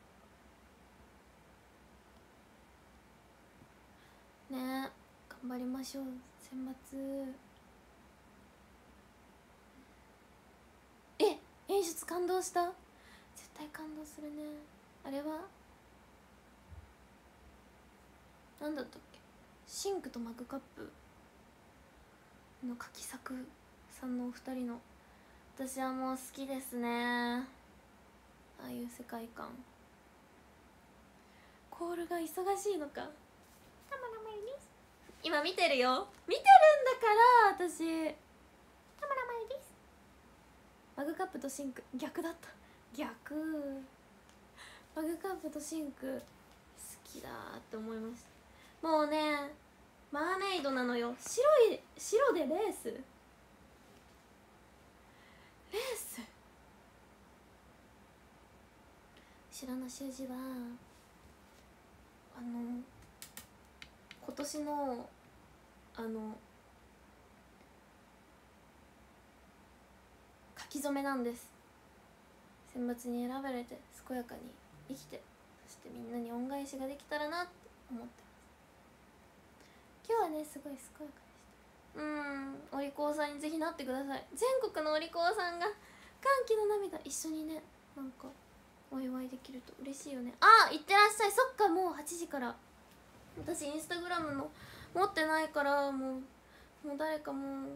ね頑張りましょう。選抜え演出感動した。絶対感動するね。あれはなんだったっけ、シンクとマグカップの柿作さんのお二人の、私はもう好きですねああいう世界観。コールが忙しいのか。今見てるよ、見てるんだから私。たまらまゆです。マグカップとシンク逆だった。逆マグカップとシンク好きだって思いました。もうねマーメイドなのよ。白い白でレースレース白の習字はあの年のあの書き初めなんです。選抜に選ばれて健やかに生きて、そしてみんなに恩返しができたらなって思ってます。今日はねすごい健やかでした。うーん、お利口さんにぜひなってください。全国のお利口さんが歓喜の涙一緒にね、なんかお祝いできると嬉しいよね。あ、いってらっしゃい。そっか、もうはちじから。私インスタグラムの持ってないから、もうもう誰かもう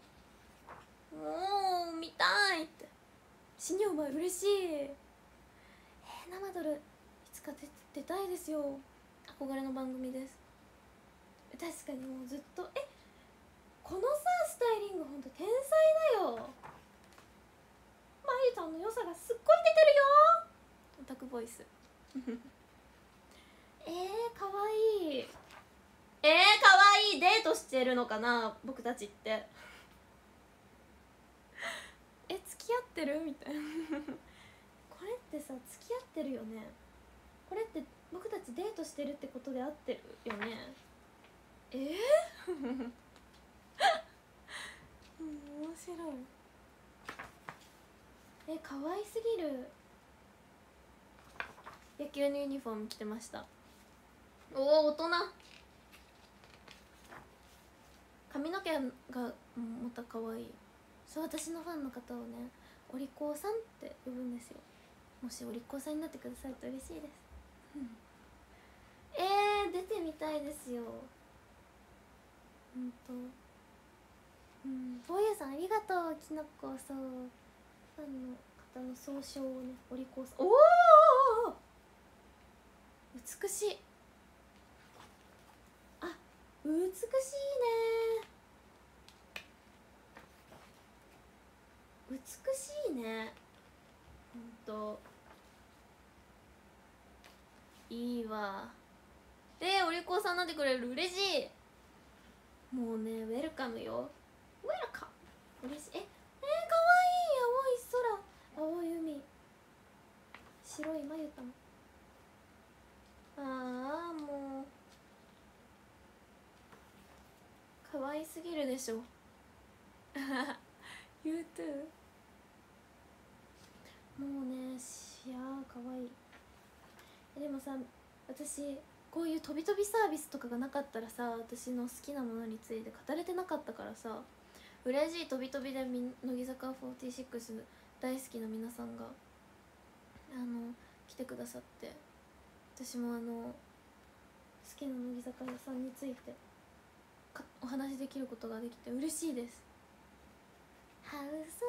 もう見たいって。死にお前嬉しい。えー、生ドルいつか出出たいですよ。憧れの番組です。確かにもうずっと、えこのさスタイリングほんと天才だよ。まゆちゃんの良さがすっごい出てるよ。オタクボイスえー、かわいい。えー、かわいい。デートしてるのかな僕たちってえ、付き合ってるみたいなこれってさ付き合ってるよね。これって僕たちデートしてるってことで合ってるよね。えー、面白い。え、可愛すぎる。野球のユニフォーム着てました。おお、大人。髪の毛がまた可愛い。そう、私のファンの方をねお利口さんって呼ぶんですよ。もしお利口さんになってくださると嬉しいですえー、出てみたいですよ。ほんと。うん、ぼうやさんありがとう。きのこ、そうファンの方の総称をね、お利口さん。おお、美しい。あ、美しいね。美しいね。ほんといいわ。えー、お利口さんになってくれる、嬉しい。もうね、ウェルカムよ。ウェルカム。嬉しい。え、えー、かわいい。青い空、青い海、白いまゆたん。ああ、もう可愛すぎるでしょユートゥー。もうね、いやーかわいい。でもさ、私こういう飛び飛びサービスとかがなかったらさ、私の好きなものについて語れてなかったからさ、嬉しい。飛び飛びでみ乃木坂フォーティーシックス大好きな皆さんがあの来てくださって、私もあの好きな乃木坂さんについてかお話しできることができて嬉しいです。ハウス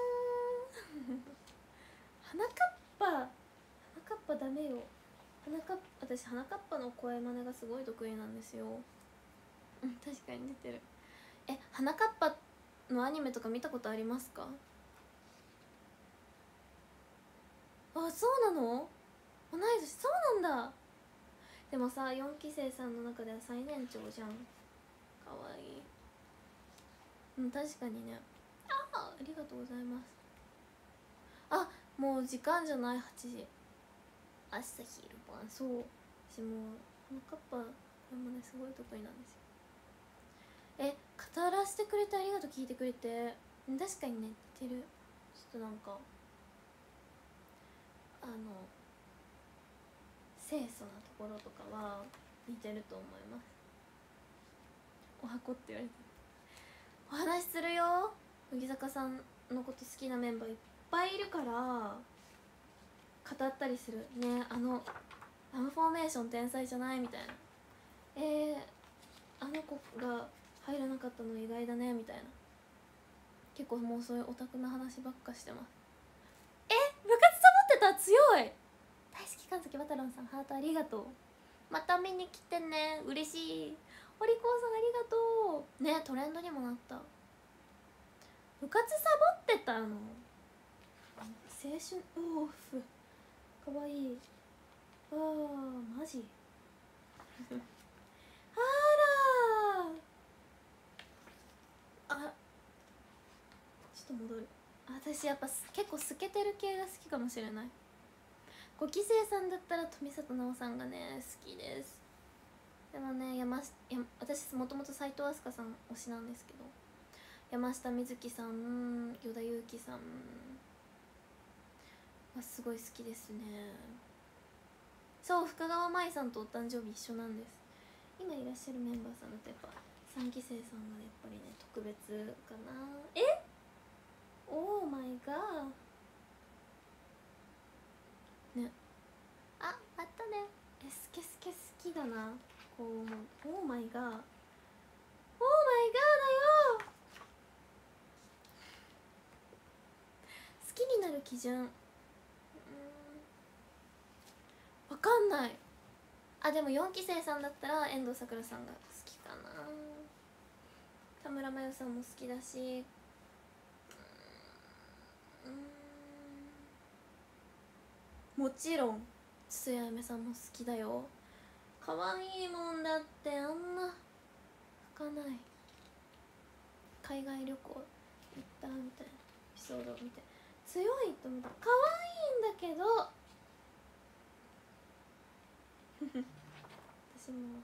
花かっぱ、花かっぱダメよ。花かっ私花かっぱの声真似がすごい得意なんですよ。うん、確かに出てる。え、花かっぱのアニメとか見たことありますか？あ、そうなの？同い年。そうなんだ。でもさ、よんき生さんの中では最年長じゃん。かわいい。うん、確かにね。ああ、ありがとうございます。あ、もう時間じゃない。はちじ。朝昼晩。そう、私も花かっぱこれもねすごい得意なんですよ。え、語らせてくれてありがとう。聞いてくれて。確かにね、似てる。ちょっとなんかあの清楚なところとかは似てると思います。おはこって言われてる。お話しするよ。乃木坂さんのこと好きなメンバーいっぱいいるから語ったりするね。あのラムフォーメーション天才じゃないみたいな。えー、あの子が入らなかったの意外だねみたいな。結構もうそういうオタクな話ばっかしてます。え、部活サボってた。強い。大好き神崎バタロンさん、ハートありがとう。また見に来てね、嬉しい。お利口さんありがとうね。トレンドにもなった。部活サボってたの。青春オフかわいい。あーマジあらー、あ、ちょっと戻る。私やっぱ結構透けてる系が好きかもしれない。ごき生さんだったら富里奈央さんがね好きです。でもね、山や私私もともと斎藤飛鳥さん推しなんですけど、山下美月さん、依田祐希さんはすごい好きですね。そう、深川舞さんとお誕生日一緒なんです。今いらっしゃるメンバーさんだとやっぱさんきせいさんがやっぱりね特別かな。えオーマイガーね。あ、あったね。え、スケスケ好きだな。こう思う。オーマイガー、オーマイガーだよ。好きになる基準、うーん、わかんない。あ、でもよんきせいさんだったら遠藤さくらさんが好きかな。田村真由さんも好きだし、うーん、もちろん筒井あやめさんも好きだよ。可愛いもんだって。あんな儚かない。海外旅行行ったみたいなエピソード見て強いと思った。可愛いんだけど私も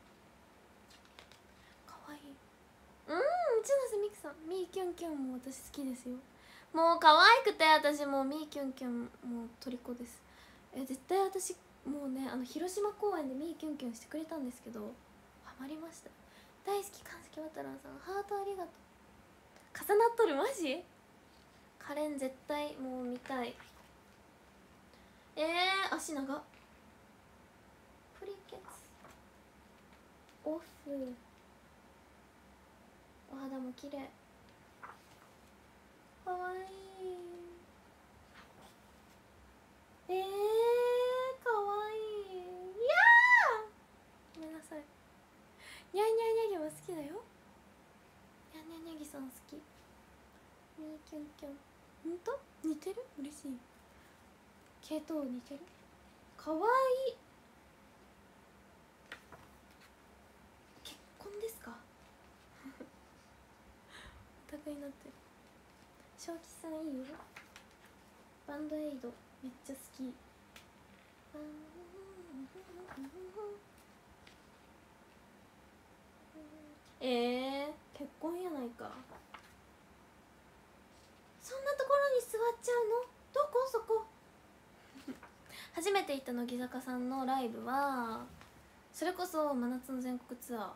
可愛い。うん、一ノ瀬美空さん、みーキュンキュンも私好きですよ。もう可愛くて私もうみーキュンキュンもう虜です。え、絶対私もうね、あの広島公演でみーキュンキュンしてくれたんですけどハマりました。大好き。神崎わたらんさん、ハートありがとう。重なっとる。マジカレン絶対もう見たい。えー、足長っ。プリケツオフ、お肌も綺麗。かわいい。えー、かわいい。いやー、ごめんなさい。にゃんにゃんにゃぎも好きだよ。にゃんにゃんにゃぎさん好き。みーキュンキュン、ほんと似てる。嬉しい。系統似てる。かわいい。結婚ですかお高になってる。正気さんいいよ。バンドエイドめっちゃ好き。えー、結婚やないか。そんなところに座っちゃうの。どこそこ初めて行った乃木坂さんのライブはそれこそ真夏の全国ツアー、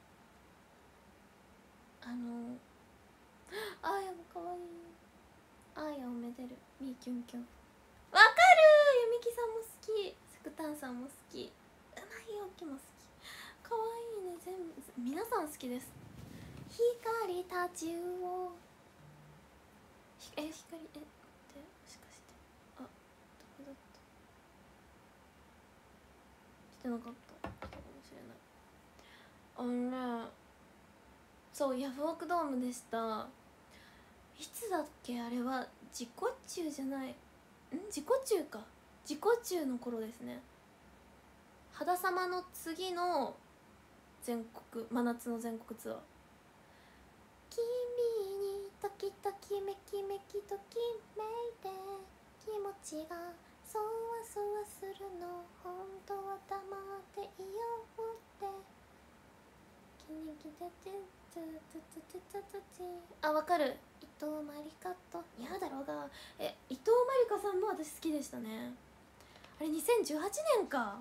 あのあーやもかわいい。あーやをめでるみーキュンキュン。わかる。ゆみきさんも好き。すくたんさんも好き。うまいよきも好き。かわいいね。全部皆さん好きです。光たちをひえ光えってもしかしてあどこだった。してなかったかもしれない。あのね、そうヤフオクドームでした。いつだっけあれは。自己中じゃないん自己中か。自己中の頃ですね。肌様の次の全国真夏の全国ツアー。君に時々めきめきときめいて気持ちがそわそわするの。本当は黙っていようって気に来ててつつつつつつ。あ、わかる。伊藤まりかと似合うだろうが。え、伊藤まりかさんも私好きでしたね。あれにせんじゅうはちねんか。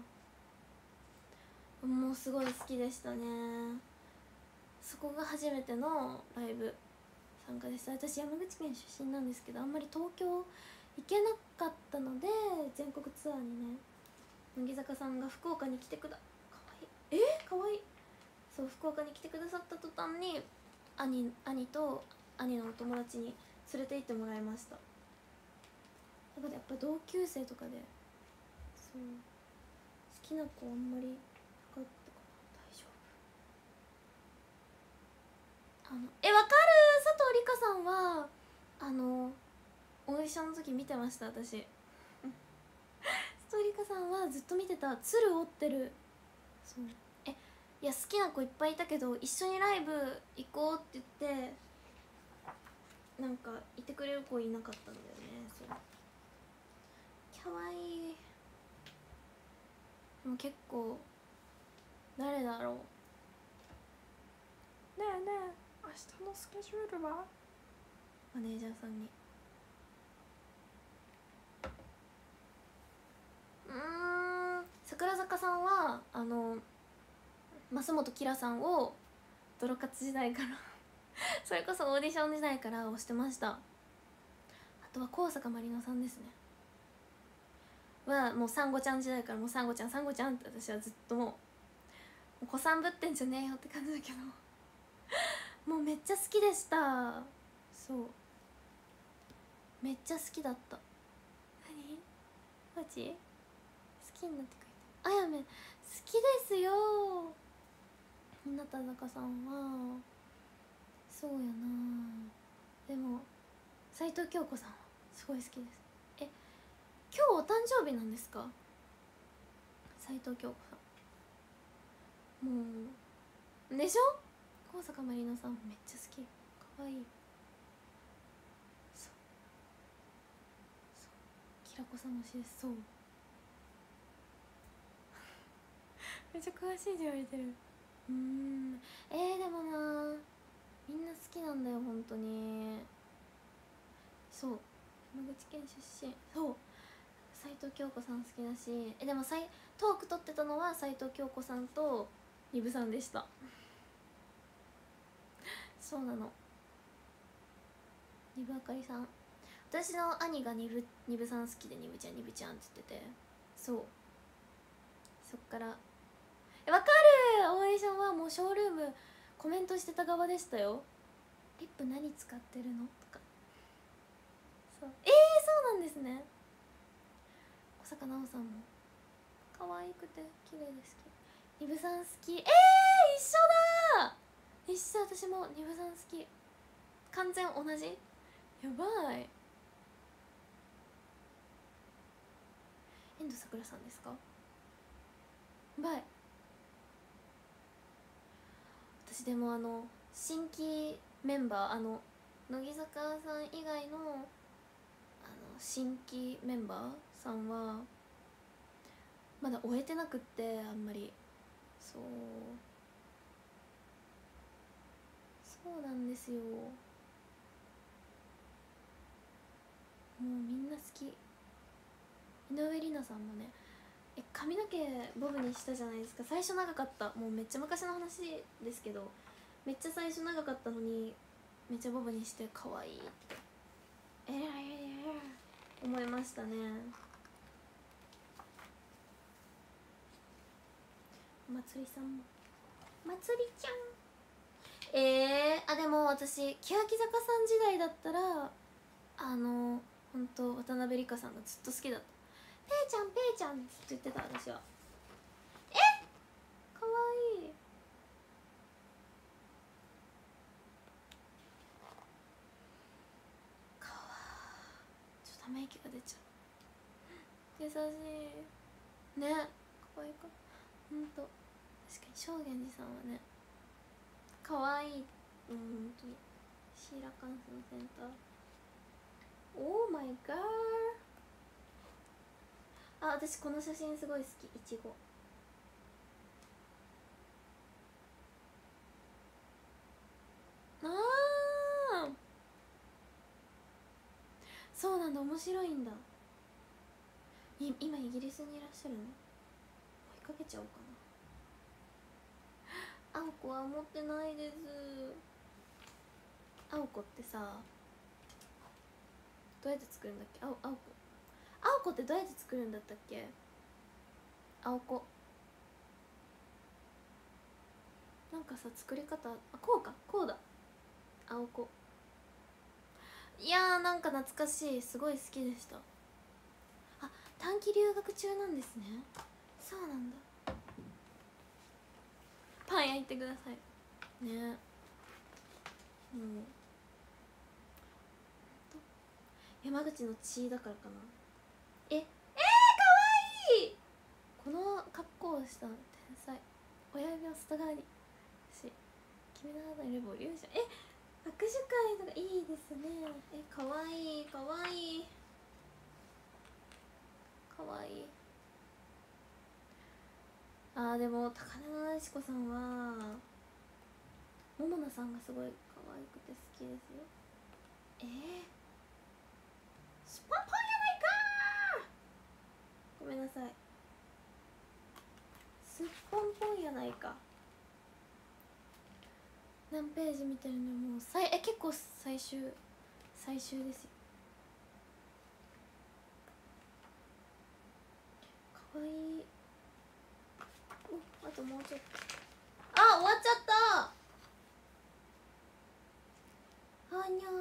もうすごい好きでしたね。そこが初めてのライブ参加でした。私山口県出身なんですけどあんまり東京行けなかったので全国ツアーにね、乃木坂さんが福岡に来てくだかわいいえー、かわいい。そう福岡に来てくださった途端に兄兄と兄のお友達に連れて行ってもらいました。だからやっぱ同級生とかでそう好きな子あんまりなかったかな。大丈夫。あのえわかる。佐藤梨香さんはあのオーディションの時見てました私佐藤梨香さんはずっと見てた。鶴折ってる。そうえいや好きな子いっぱいいたけど一緒にライブ行こうって言ってなんかいてくれる子いなかったんだよね。そうかわいい。でも結構誰だろうえねえ明日のスケジュールはマネージャーさんにうーん桜坂さんはあの増本キラさんをドロカツ時代からそれこそオーディション時代から推してました。あとは高坂まりのさんですねはもうサンゴちゃん時代からもうサンゴちゃんサンゴちゃんって私はずっともうもう子さんぶってんじゃねえよって感じだけどもうめっちゃ好きでした。そうめっちゃ好きだった。何マジ好きになってくれた。あやめ好きですよ。日向坂さんはそうやな。でも斉藤京子さんはすごい好きです。え今日お誕生日なんですか斉藤京子さん。もうでしょ。高坂まりのさんめっちゃ好き。かわいい。そうそうきらこさん推しです。そうめっちゃ詳しいって言われてる。うーんえー、でもなみんな好きなんだよ本当に。そう山口県出身。そう斉藤京子さん好きだしえでもさいトーク撮ってたのは斉藤京子さんとニブさんでした。そうなのニブあかりさん。私の兄がニブニブさん好きでニブちゃんニブちゃんって言っててそうそっからえわかる。オーディションはもうショールームコメントしてた側でしたよ。リップ何使ってるのとか。そうえー、そうなんですね。小坂奈緒さんも可愛くて綺麗ですけどニブさん好き。えー、一緒だ一緒。私もニブさん好き。完全同じ。やばい。遠藤さくらさんですか。やばい。私でもあの新規メンバーあの乃木坂さん以外のあの新規メンバーさんはまだ終えてなくってあんまり。そうそうなんですよ。もうみんな好き。井上里奈さんもねえ髪の毛ボブにしたじゃないですか。最初長かった。もうめっちゃ昔の話ですけどめっちゃ最初長かったのにめっちゃボブにして可愛いってえらいえらい思いましたね。まつりさんもまつりちゃんえー、あでも私欅坂さん時代だったらあのほんと渡辺梨香さんがずっと好きだった。ペイちゃんペイちゃんって言ってた私は。えかわいい。かわちょっとため息が出ちゃう。優しいね。かわいいかほんと確かに正源寺さんはねかわいい。うん、ほんとにシーラカンスのセンター。オーマイガー。あ、私この写真すごい好き。いちごあーそうなんだ。面白いんだ。い今イギリスにいらっしゃるの。追いかけちゃおうかな。青子は持ってないです。青子ってさどうやって作るんだっけ。青青子青子ってどうやって作るんだったっけ。青子なんかさ作り方あこうかこうだ青子。いやーなんか懐かしい。すごい好きでした。あ短期留学中なんですね。そうなんだ。パン焼いてくださいね。もう山口の血だからかな。ええー、かわいい。この格好をした天才。親指を外側にし君の肌にレボリュージョン。え握手会とかいいですね。えかわいいかわいいかわいい。あーでも高根のなでしこさんはももなさんがすごい可愛くて好きですよ。えー、スポンポンやないかー。ごめんなさい。すっぽんぽんやないか。何ページ見てるの？もうさいえ結構最終最終ですよ。かわいい。お、あともうちょっと。あ、終わっちゃった。あにゃ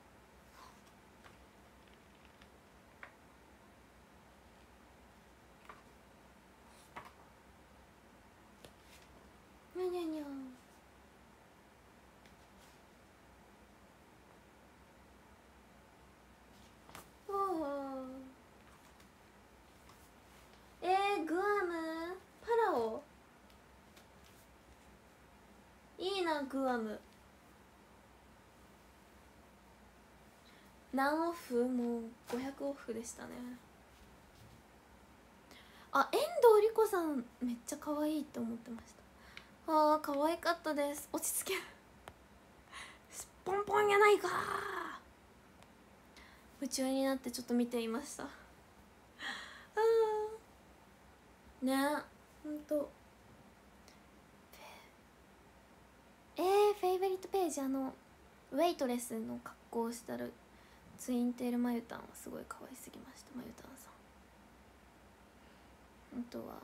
ー。にゃにゃにゃ。おお。えー、グアムパラオいいな。グアム何オフ？もうごひゃくオフでしたね。あ、遠藤莉子さんめっちゃ可愛いって思ってました。あー、可愛かったです。落ち着け。すっぽんぽんやないかー。夢中になってちょっと見ていました。あーね、ほんと。えー、フェイバリットページ、あのウェイトレスの格好をしてるツインテールまゆたんはすごい可愛すぎました。まゆたんさん、あとは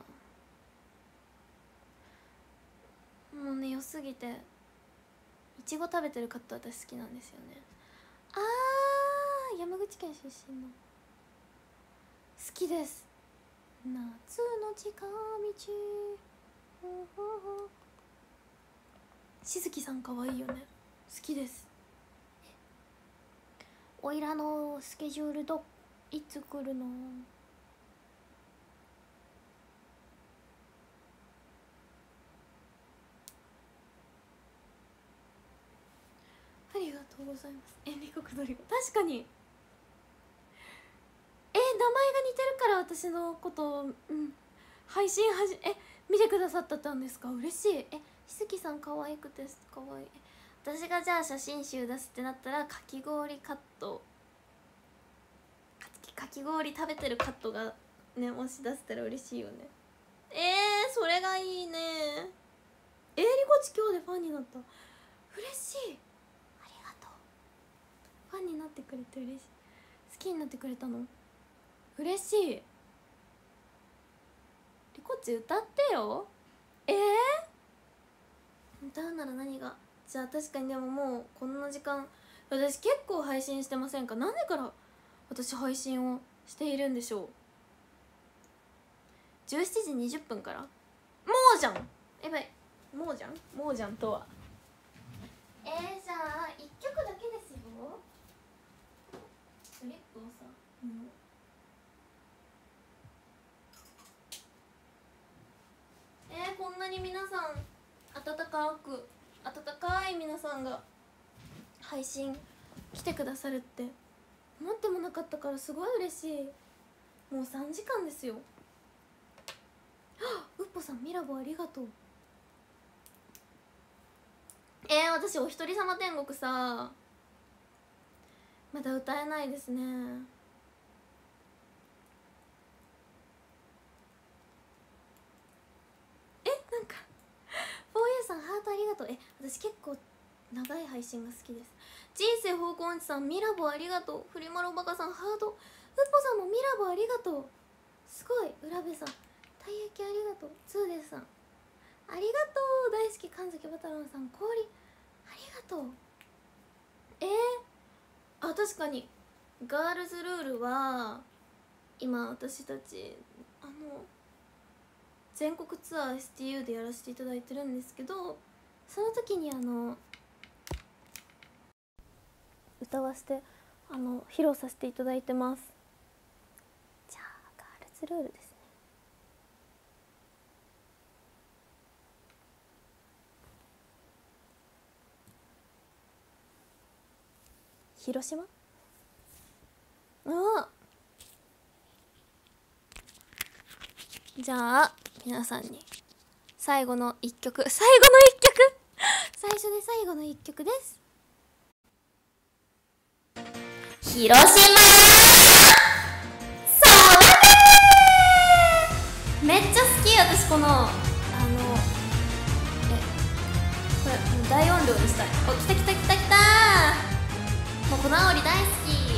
もうね、良すぎていちご食べてるカット私好きなんですよね。あー、山口県出身の好きです。夏の近道。しずきさん可愛いよね。好きです。おいらのスケジュールどいつ来るの？ありがとうございます。え、リコクドリコ、確かに。え、名前が似てるから私のことを、うん、配信はじえ見てくださったんですか？嬉しい。え、しずきさん可愛くて可愛い。私がじゃあ写真集出すってなったら、かき氷カット、かき氷食べてるカットがね、もし出せたら嬉しいよね。えー、それがいいね。えー、リコチ今日でファンになった。嬉しい。ありがとう。ファンになってくれて嬉しい。好きになってくれたの嬉しい。リコチ歌ってよ。えー、歌うなら何が。じゃあ確かに。でももうこんな時間、私結構配信してませんか？何時から私配信をしているんでしょう。じゅうしちじにじゅっぷんから。もうじゃん。やばい、もうじゃん。もうじゃんとは。えー、じゃあいっきょくだけですよ。フリップをさ、うん、えー、こんなに皆さん温かく温かい皆さんが配信来てくださるって思ってもなかったから、すごい嬉しい。もうさんじかんですよ。うっぽさん、ミラボありがとう。えー、私お一人様天国さまだ歌えないですね。え、なんかフォーユーさんハートありがとう。え、私結構長い配信が好きです。人生方向音痴さん、ミラボありがとう。フリマロバカさんハート。うっぽさんもミラボありがとう。すごい。浦部さんたい焼きありがとう。ツーデスさんありがとう。大好き神崎バタロンさん氷ありがとう。えー、あ、確かにガールズルールは今私たちあの全国ツアー エスティーユー でやらせていただいてるんですけど、その時にあの歌わせてあの披露させていただいてます。じゃあガールズルールですね。広島。あ、じゃあ皆さんに最後の一曲、最後の一曲最初で最後の一曲です。広島、そうだねー。めっちゃ好き。私このあのえこれ大音量にしたい。お、来た来た来た来たー。もうこの煽り大好き。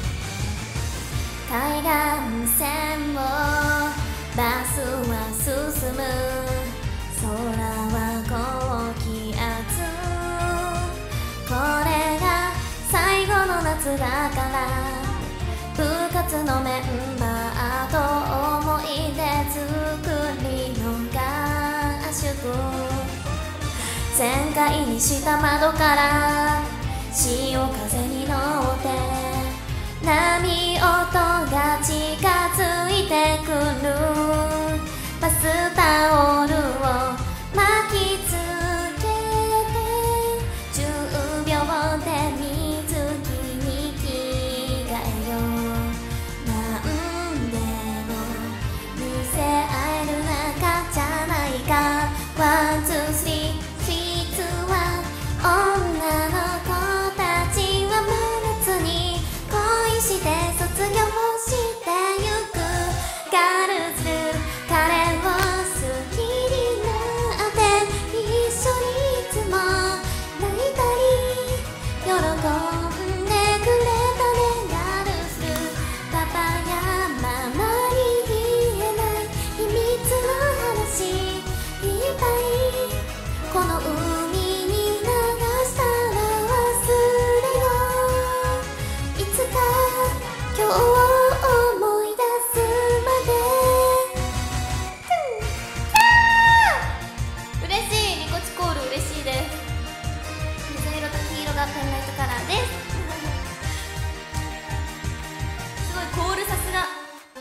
海岸線をバスは進む、空は高気圧、これが最後の夏だから、部活のメンバーと思い出作りの合宿、全開にした窓から潮風に乗って波音が近づいてくる、バスタオルを巻きつけてじゅうびょうで水着に着替えよう。なんでも見せ合える仲じゃないか。ワンツースリースリーツーワン、女の子たちは真夏に恋して卒業してゆく。ガールズ彼を好きになって一緒にいつも泣いたり喜んでくれたね。ガールズパパやママに言えない秘密の話いっぱい、この海に流したら忘れよう。いつか今日を思い出すまで。嬉しい。ニコチコール嬉しいです。水色と黄色がペンライトカラーです。すごいコール、さすが。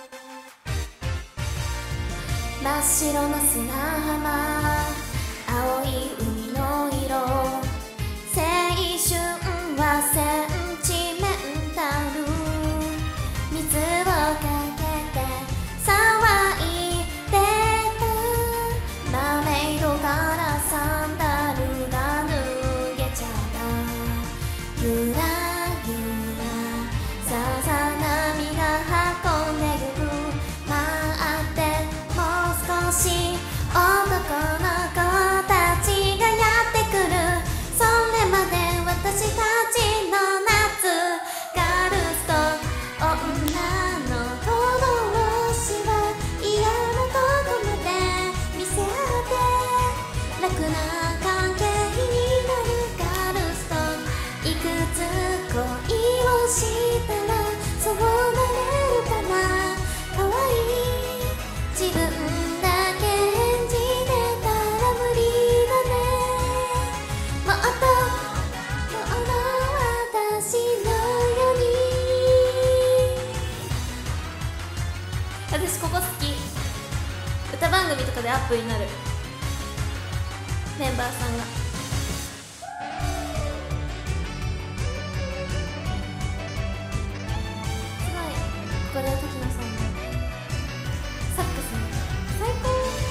真っ白な砂浜、青い海の色、青春はセンチメンタル、水をかけて騒いでた。マーメイドからサンダルが脱げちゃった。ゆらゆらさざ波が運んでゆく。待ってもう少し、男の子たちがやってくる。それまで私たちの夏、ガールズと女の子同士は嫌なとこまで見せ合って楽な関係になる。ガールズといくつ恋をしたらそうなれるかな。かわいい自分だけ演じてたら無理だね。もっともっと私のように。私ここ好き。歌番組とかでアップになるメンバーさんが。すごい。ここで時野さんのサックスの最高。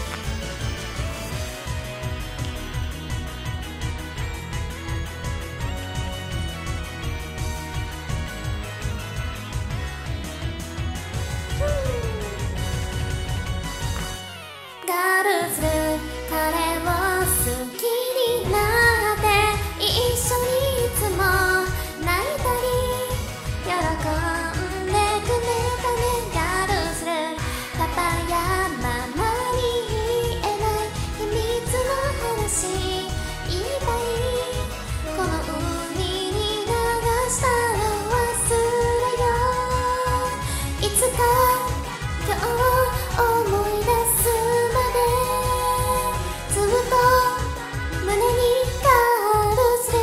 ガールズ彼を好きになって一緒にいつも泣いたり喜んでくれたね。ガールズパパやママに言えない秘密の話いっぱい、この海に流したら忘れよう。いつか今日思い出すまで、ずっと胸にガールズ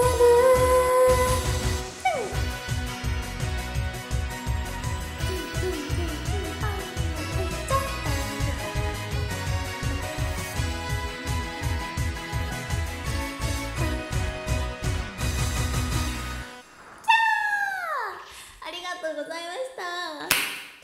ありがとうございました。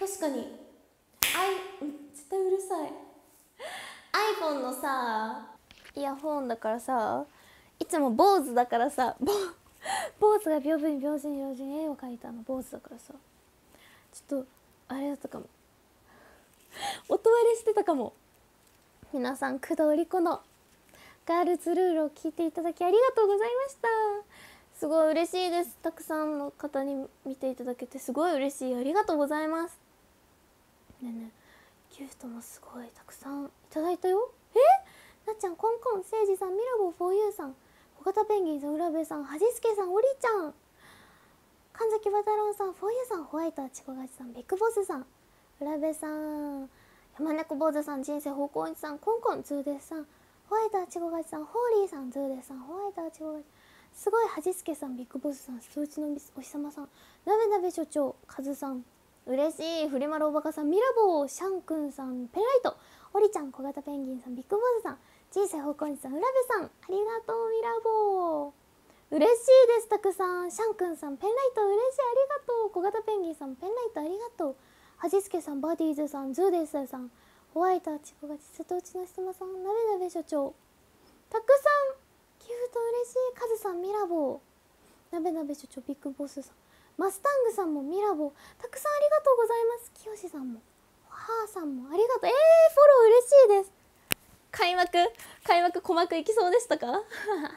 確かにアイ、絶対うるさい。 iPhone のさイヤホンだからさ、 いつも坊主だからさ、坊坊主が屏風に屏風に屏風に絵を描いたの坊主だからさ、ちょっとあれだったかも音割れしてたかも。皆さん、工藤理子のガールズルールを聞いていただきありがとうございました。すごい嬉しいです。たくさんの方に見ていただけてすごい嬉しい。ありがとうございます。ねえねえ、ギフトもすごいたくさんいただいたよ。えなっちゃん、コンコン、せいじさん、ミラボー フォーユー さん、小型ペンギンさん、浦部さん、はじすけさん、おりちゃん、神崎バタロンさん、フォーユー さん、ホワイト、ちこがちさん、ビッグボスさん、浦部さん、山猫坊主さん、人生方向一さん、コンコン、ズーデスさん、ホワイト、ちこがちさん、ホーリーさん、ズーデスさん、ホワイト、ちこがち、すごい、はじすけさん、ビッグボスさん、数値のお日様さん、なべなべ所長、カズさん、嬉しい、フリマロおバカさん、ミラボー、シャンくんさん、ペンライト、オリちゃん、小型ペンギンさん、ビッグボスさん、人生方向一さん、浦部さん、ありがとう、ミラボー。嬉しいです。たくさん、シャンくんさん、ペンライト嬉しい、ありがとう。小型ペンギンさん、ペンライトありがとう。はじすけさん、バディーズさん、ズーデスさん、ホワイト、チコガチ、瀬戸内の質問さん、なべなべ所長、たくさんギフト嬉しい。カズさん、ミラボー、なべなべ所長、ビッグボスさん、マスタングさんもミラボー、たくさんありがとうございます。きよしさんも、はーさんもありがとう。えー、フォロー嬉しいです。開幕開幕鼓膜いきそうでしたかありがとうございます。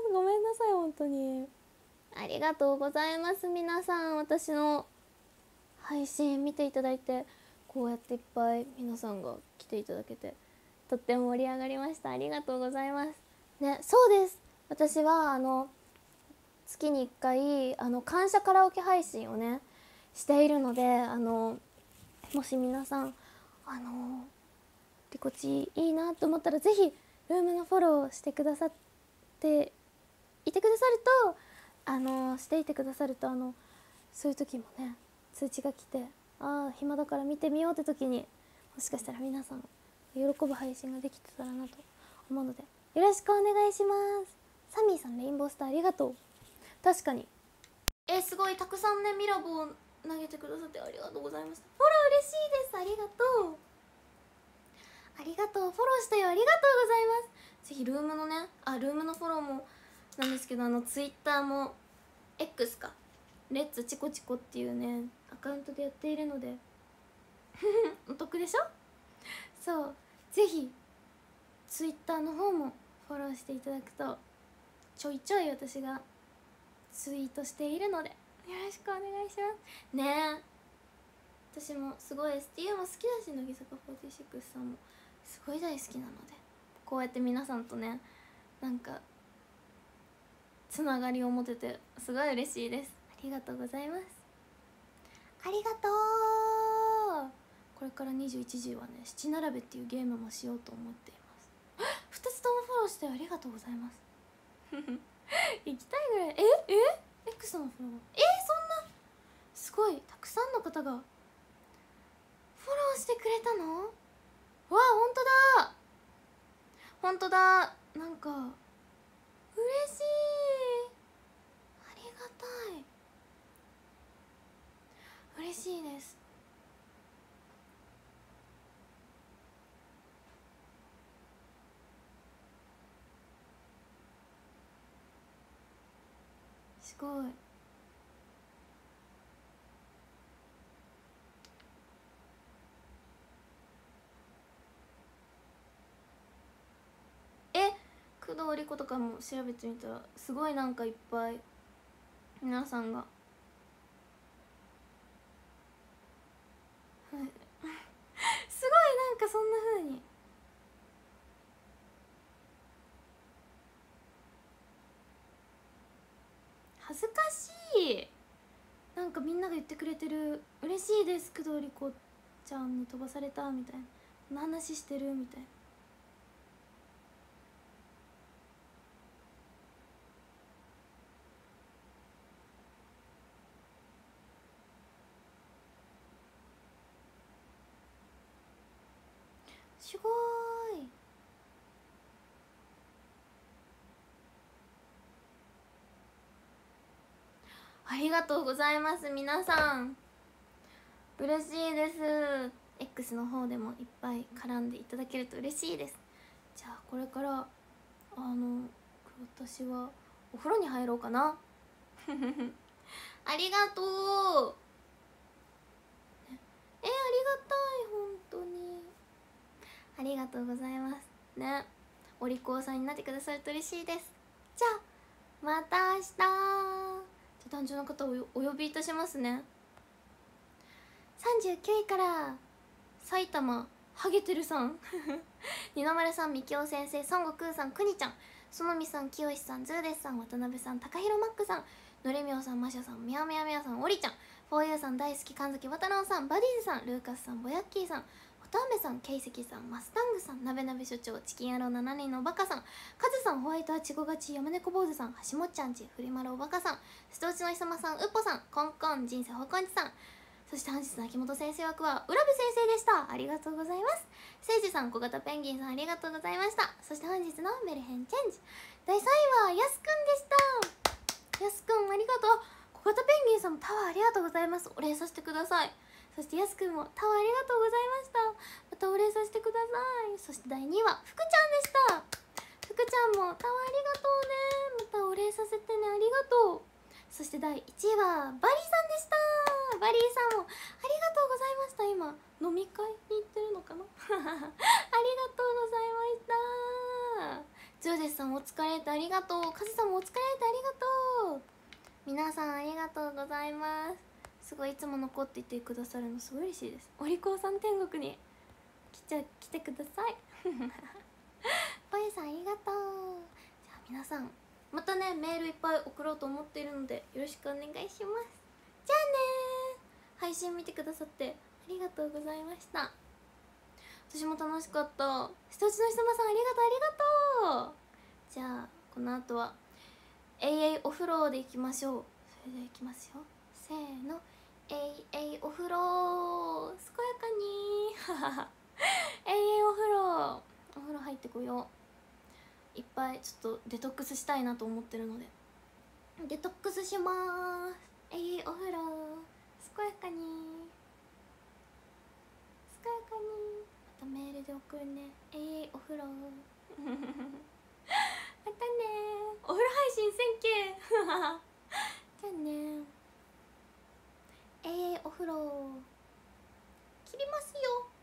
ごめんなさい、本当にありがとうございます。皆さん、私の配信見ていただいて、こうやっていっぱい皆さんが来ていただけてとっても盛り上がりました。ありがとうございますね。そうです、私はあの月にいっかいあの感謝カラオケ配信をねしているので、あのもし皆さんあのリコチいいなと思ったら、ぜひルームのフォローしてくださっていてくださると、あのしていてくださると、あのそういう時もね通知が来て、ああ暇だから見てみようって時に、もしかしたら皆さん喜ぶ配信ができてたらなと思うので、よろしくお願いします。サミーさん、レインボースターありがとう。確かにえー、すごいたくさんねミラボを投げてくださってありがとうございます。フォロー嬉しいです。ありがとうありがとう。フォローしたよ。ありがとうございます。ぜひルームのね、あ、ルームのフォローもなんですけど、あのツイッターも X か、レッツチコチコっていうねアカウントでやっているのでお得でしょ。そう、ぜひツイッターの方もフォローしていただくと、ちょいちょい私がツイートしているのでよろしくお願いしますね。私もすごい エスティーユー も好きだし、乃木坂フォーティーシックスさんもすごい大好きなので、こうやって皆さんとねなんかつながりを持ててすごい嬉しいです。ありがとうございます。ありがとう。これからにじゅういちじはね七並べっていうゲームもしようと思っています。ふたつともフォローしてありがとうございます行きたいぐらい。ええ X のフォロー、えー、そんなすごいたくさんの方がフォローしてくれたの。わあ、ほんとだほんとだ。なんか嬉しい、ありがたい、嬉しいです。すごい。え、工藤理子とかも調べてみたらすごいなんかいっぱい皆さんがすごいなんかそんな風に恥ずかしい。なんかみんなが言ってくれてる、嬉しいです。工藤理子ちゃんに飛ばされたみたいな、この話してるみたいな。すごーい。ありがとうございます皆さん、嬉しいです。 X の方でもいっぱい絡んでいただけると嬉しいです。じゃあこれからあの私はお風呂に入ろうかなありがとう、ね、えー、ありがたい、本当にありがとうございますね。お利口さんになってくださると嬉しいです。じゃあまた明日。じゃあ男女の方をお呼びいたしますね。さんじゅうきゅういから埼玉ハゲてるさん二の丸さん、みきお先生、孫悟空さん、くにちゃん、そのみさん、きよしさん、ズーデスさん、渡辺さん、高弘マックさん、のれみょうさん、マシャさん、みやみやみやさん、おりちゃん、フォーユーさん、大好き神崎渡郎さん、バディーズさん、ルーカスさん、ぼやっきーさん、おたんべさん、けいせきさん、マスタングさん、なべなべ所長、チキン野郎ななにんのおバカさん、カズさん、ホワイトアチゴガチ、山猫坊主さん、橋もっちゃんち、フリマロおバカさん、ストウチのひさまさん、うっぽさん、コンコン、人生ほこんちさん、そして本日の秋元先生枠は浦部先生でした。ありがとうございます。せいじさん、小型ペンギンさん、ありがとうございました。そして本日のメルヘンチェンジだいさんいはやすくんでした。やすくんありがとう。小型ペンギンさんもタワーありがとうございます。お礼させてください。そしてやすくんもタワーありがとうございました。またお礼させてください。そしてだいにいは福ちゃんでした。福ちゃんもタワーありがとうね。またお礼させてね、ありがとう。そしてだいいちいはバリーさんでした。バリーさんもありがとうございました。今飲み会に行ってるのかなありがとうございました。ジョーデスさんお疲れってありがとう。カズさんもお疲れってありがとう。皆さんありがとうございます。すごいいつも残っていてくださるのすごい嬉しいです。お利口さん天国に来ちゃ来てくださいボイさんありがとう。じゃあ皆さんまたねメールいっぱい送ろうと思っているのでよろしくお願いします。じゃあねー、配信見てくださってありがとうございました。私も楽しかった。下地のひさまさんありがとうありがとう。じゃあこの後は永遠お風呂でいきましょう。それではいきますよ、せーの、永遠お風呂、健やかに永遠お風呂、お風呂入ってこよう。いっぱいちょっとデトックスしたいなと思ってるのでデトックスしまーす。永遠お風呂、健やかに健やかに。またメールで送るね。永遠お風呂またねー、お風呂配信せんけじゃあねー、永遠お風呂切りますよ。